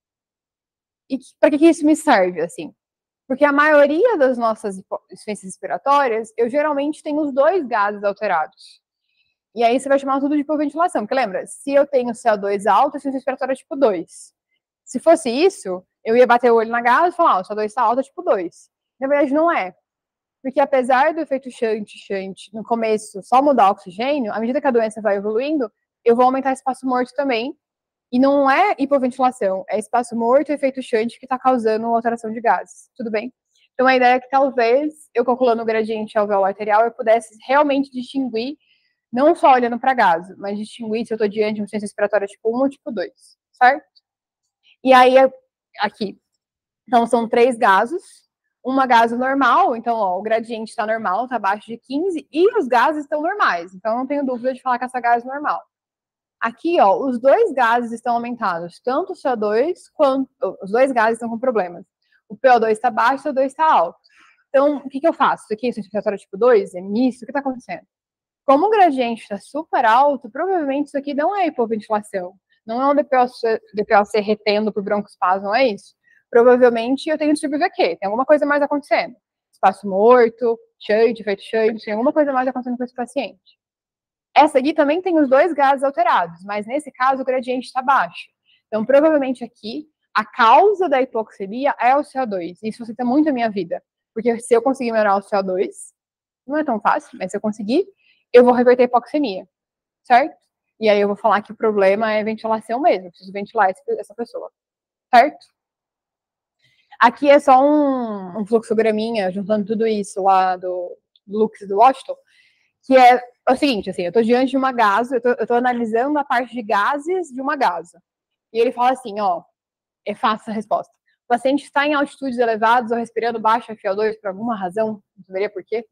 E para que isso me serve, assim? Porque a maioria das nossas insuficiências respiratórias, eu geralmente tenho os dois gases alterados. E aí você vai chamar tudo de hipoventilação, porque lembra, se eu tenho CO2 alto, a insuficiência respiratória é tipo 2. Se fosse isso, eu ia bater o olho na gás e falar, o CO2 está alto, é tipo 2. Na verdade, não é. Porque apesar do efeito shunt, no começo, só mudar o oxigênio, à medida que a doença vai evoluindo, eu vou aumentar espaço morto também. E não é hipoventilação, é espaço morto e efeito shunt que está causando alteração de gases. Tudo bem? Então, a ideia é que talvez, eu calculando o gradiente alveolar arterial, eu pudesse realmente distinguir, não só olhando para gás, mas distinguir se eu estou diante de uma insuficiência respiratória tipo 1 ou tipo 2, certo? E aí, aqui, então são 3 gases, uma gaso normal, então ó, o gradiente está normal, está abaixo de 15, e os gases estão normais, então não tenho dúvida de falar que essa gás é normal. Aqui, ó, os dois gases estão aumentados, tanto o CO2 quanto... Os dois gases estão com problemas. O PO2 está baixo, o CO2 está alto. Então, o que eu faço? Isso aqui é insuficiência respiratória tipo 2? É misto? O que está acontecendo? Como o gradiente está super alto, provavelmente isso aqui não é hipoventilação. Não é um DPOC retendo por broncoespasmo, não é isso? Provavelmente eu tenho distúrbio VQ, tem alguma coisa mais acontecendo. Espaço morto, shunt, efeito shunt, tem alguma coisa mais acontecendo com esse paciente. Essa aqui também tem os dois gases alterados, mas nesse caso o gradiente está baixo. Então, provavelmente aqui, a causa da hipoxemia é o CO2. Isso facilita muito a minha vida. Porque se eu conseguir melhorar o CO2, não é tão fácil, mas se eu conseguir, eu vou reverter a hipoxemia, certo? E aí eu vou falar que o problema é ventilação mesmo, eu preciso ventilar essa pessoa, certo? Aqui é só um fluxograminha, juntando tudo isso lá do Lux do Washington, que é o seguinte, assim, eu estou diante de uma gasa, eu estou analisando a parte de gases de uma gasa. E ele fala assim, ó, é fácil a resposta. O paciente está em altitudes elevadas ou respirando baixo FO2 por alguma razão, não saberia por quê.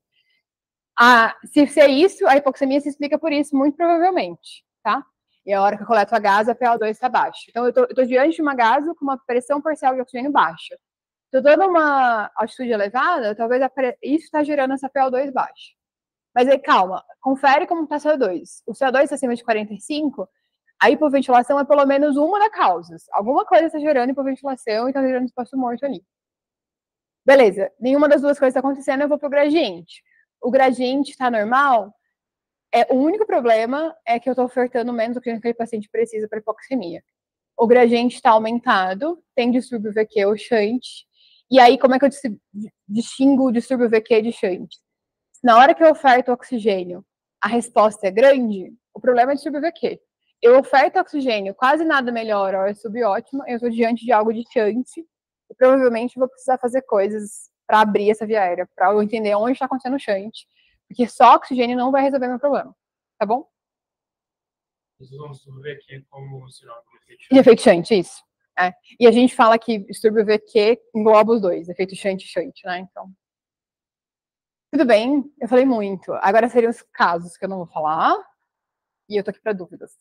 Se é isso, a hipoxemia se explica por isso, muito provavelmente, tá? E a hora que eu coleto a gasa, a PO2 está baixo. Então, eu estou diante de uma gasa com uma pressão parcial de oxigênio baixa. Estou dando uma altitude elevada, talvez isso está gerando essa PO2 baixa. Mas aí, calma, confere como está o CO2. O CO2 está acima de 45, a hipoventilação é pelo menos uma das causas. Alguma coisa está gerando hipoventilação e está gerando espaço morto ali. Beleza, nenhuma das duas coisas está acontecendo, eu vou para o gradiente. O gradiente está normal, o único problema é que eu estou ofertando menos do que aquele paciente precisa para hipoxemia. o gradiente está aumentado, tem distúrbio VQ ou shunt, e aí como é que eu distingo o distúrbio VQ de shunt? Na hora que eu oferto oxigênio, a resposta é grande, o problema é distúrbio VQ. Eu oferto oxigênio, quase nada melhora, ou é subótimo, eu estou diante de algo de shunt, e provavelmente vou precisar fazer coisas para abrir essa via aérea, para eu entender onde está acontecendo o shunt, porque só oxigênio não vai resolver meu problema, tá bom? Isso vamos ver aqui como sinônimo de efeito shunt, isso. É. E a gente fala que distúrbio VQ engloba os dois, efeito shunt e shunt, né? Então. Tudo bem, eu falei muito. Agora seriam os casos que eu não vou falar. E eu tô aqui para dúvidas.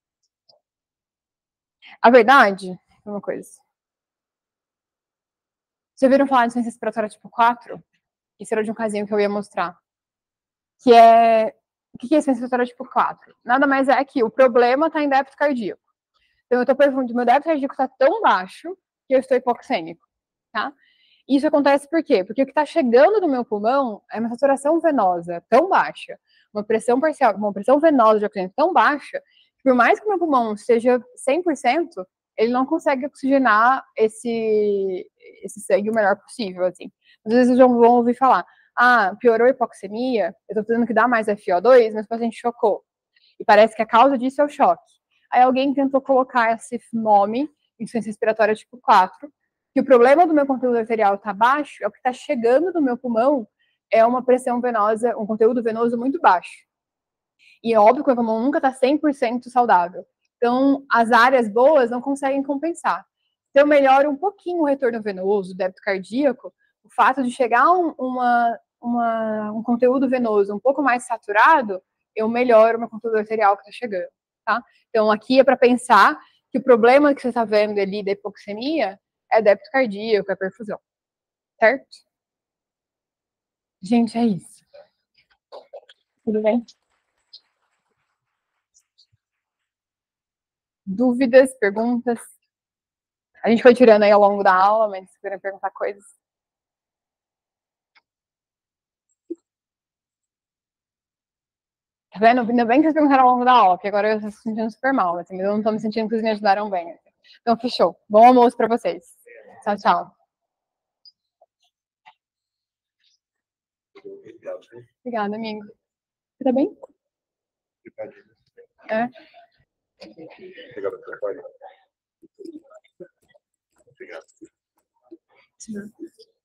A verdade é uma coisa. Vocês ouviram falar de ciência respiratória tipo 4? Isso era de um casinho que eu ia mostrar. Que é... O que é ciência respiratória tipo 4? Nada mais é que o problema está em débito cardíaco. Então, eu estou perguntando, meu débito cardíaco está tão baixo que eu estou hipoxêmico, tá? Isso acontece por quê? Porque o que está chegando no meu pulmão é uma saturação venosa tão baixa, uma pressão parcial, uma pressão venosa de oxigênio tão baixa, que por mais que o meu pulmão seja 100%, ele não consegue oxigenar esse sangue o melhor possível, assim. Às vezes vocês vão ouvir falar, piorou a hipoxemia, eu estou dizendo que dá mais FO2, mas o paciente chocou. E parece que a causa disso é o choque. Aí alguém tentou colocar esse nome, insuficiência respiratória tipo 4, que o problema do meu conteúdo arterial está baixo, é o que está chegando no meu pulmão, é uma pressão venosa, um conteúdo venoso muito baixo. E é óbvio que o meu pulmão nunca está 100% saudável. Então, as áreas boas não conseguem compensar. Se eu melhoro um pouquinho o retorno venoso, o débito cardíaco, o fato de chegar um conteúdo venoso um pouco mais saturado, eu melhoro o meu conteúdo arterial que está chegando, tá? Então, aqui é para pensar que o problema que você está vendo ali da hipoxemia é débito cardíaco, é perfusão, certo? Gente, é isso. Tudo bem? Dúvidas, perguntas? A gente foi tirando aí ao longo da aula, mas se querem perguntar coisas. Tá vendo? Ainda bem que vocês perguntaram ao longo da aula, porque agora eu estou me sentindo super mal, assim, mas eu não tô me sentindo que vocês me ajudaram bem. Assim. Então, fechou. Bom almoço para vocês. Tchau, tchau. Obrigada, amigo. Você tá bem? É. Obrigado.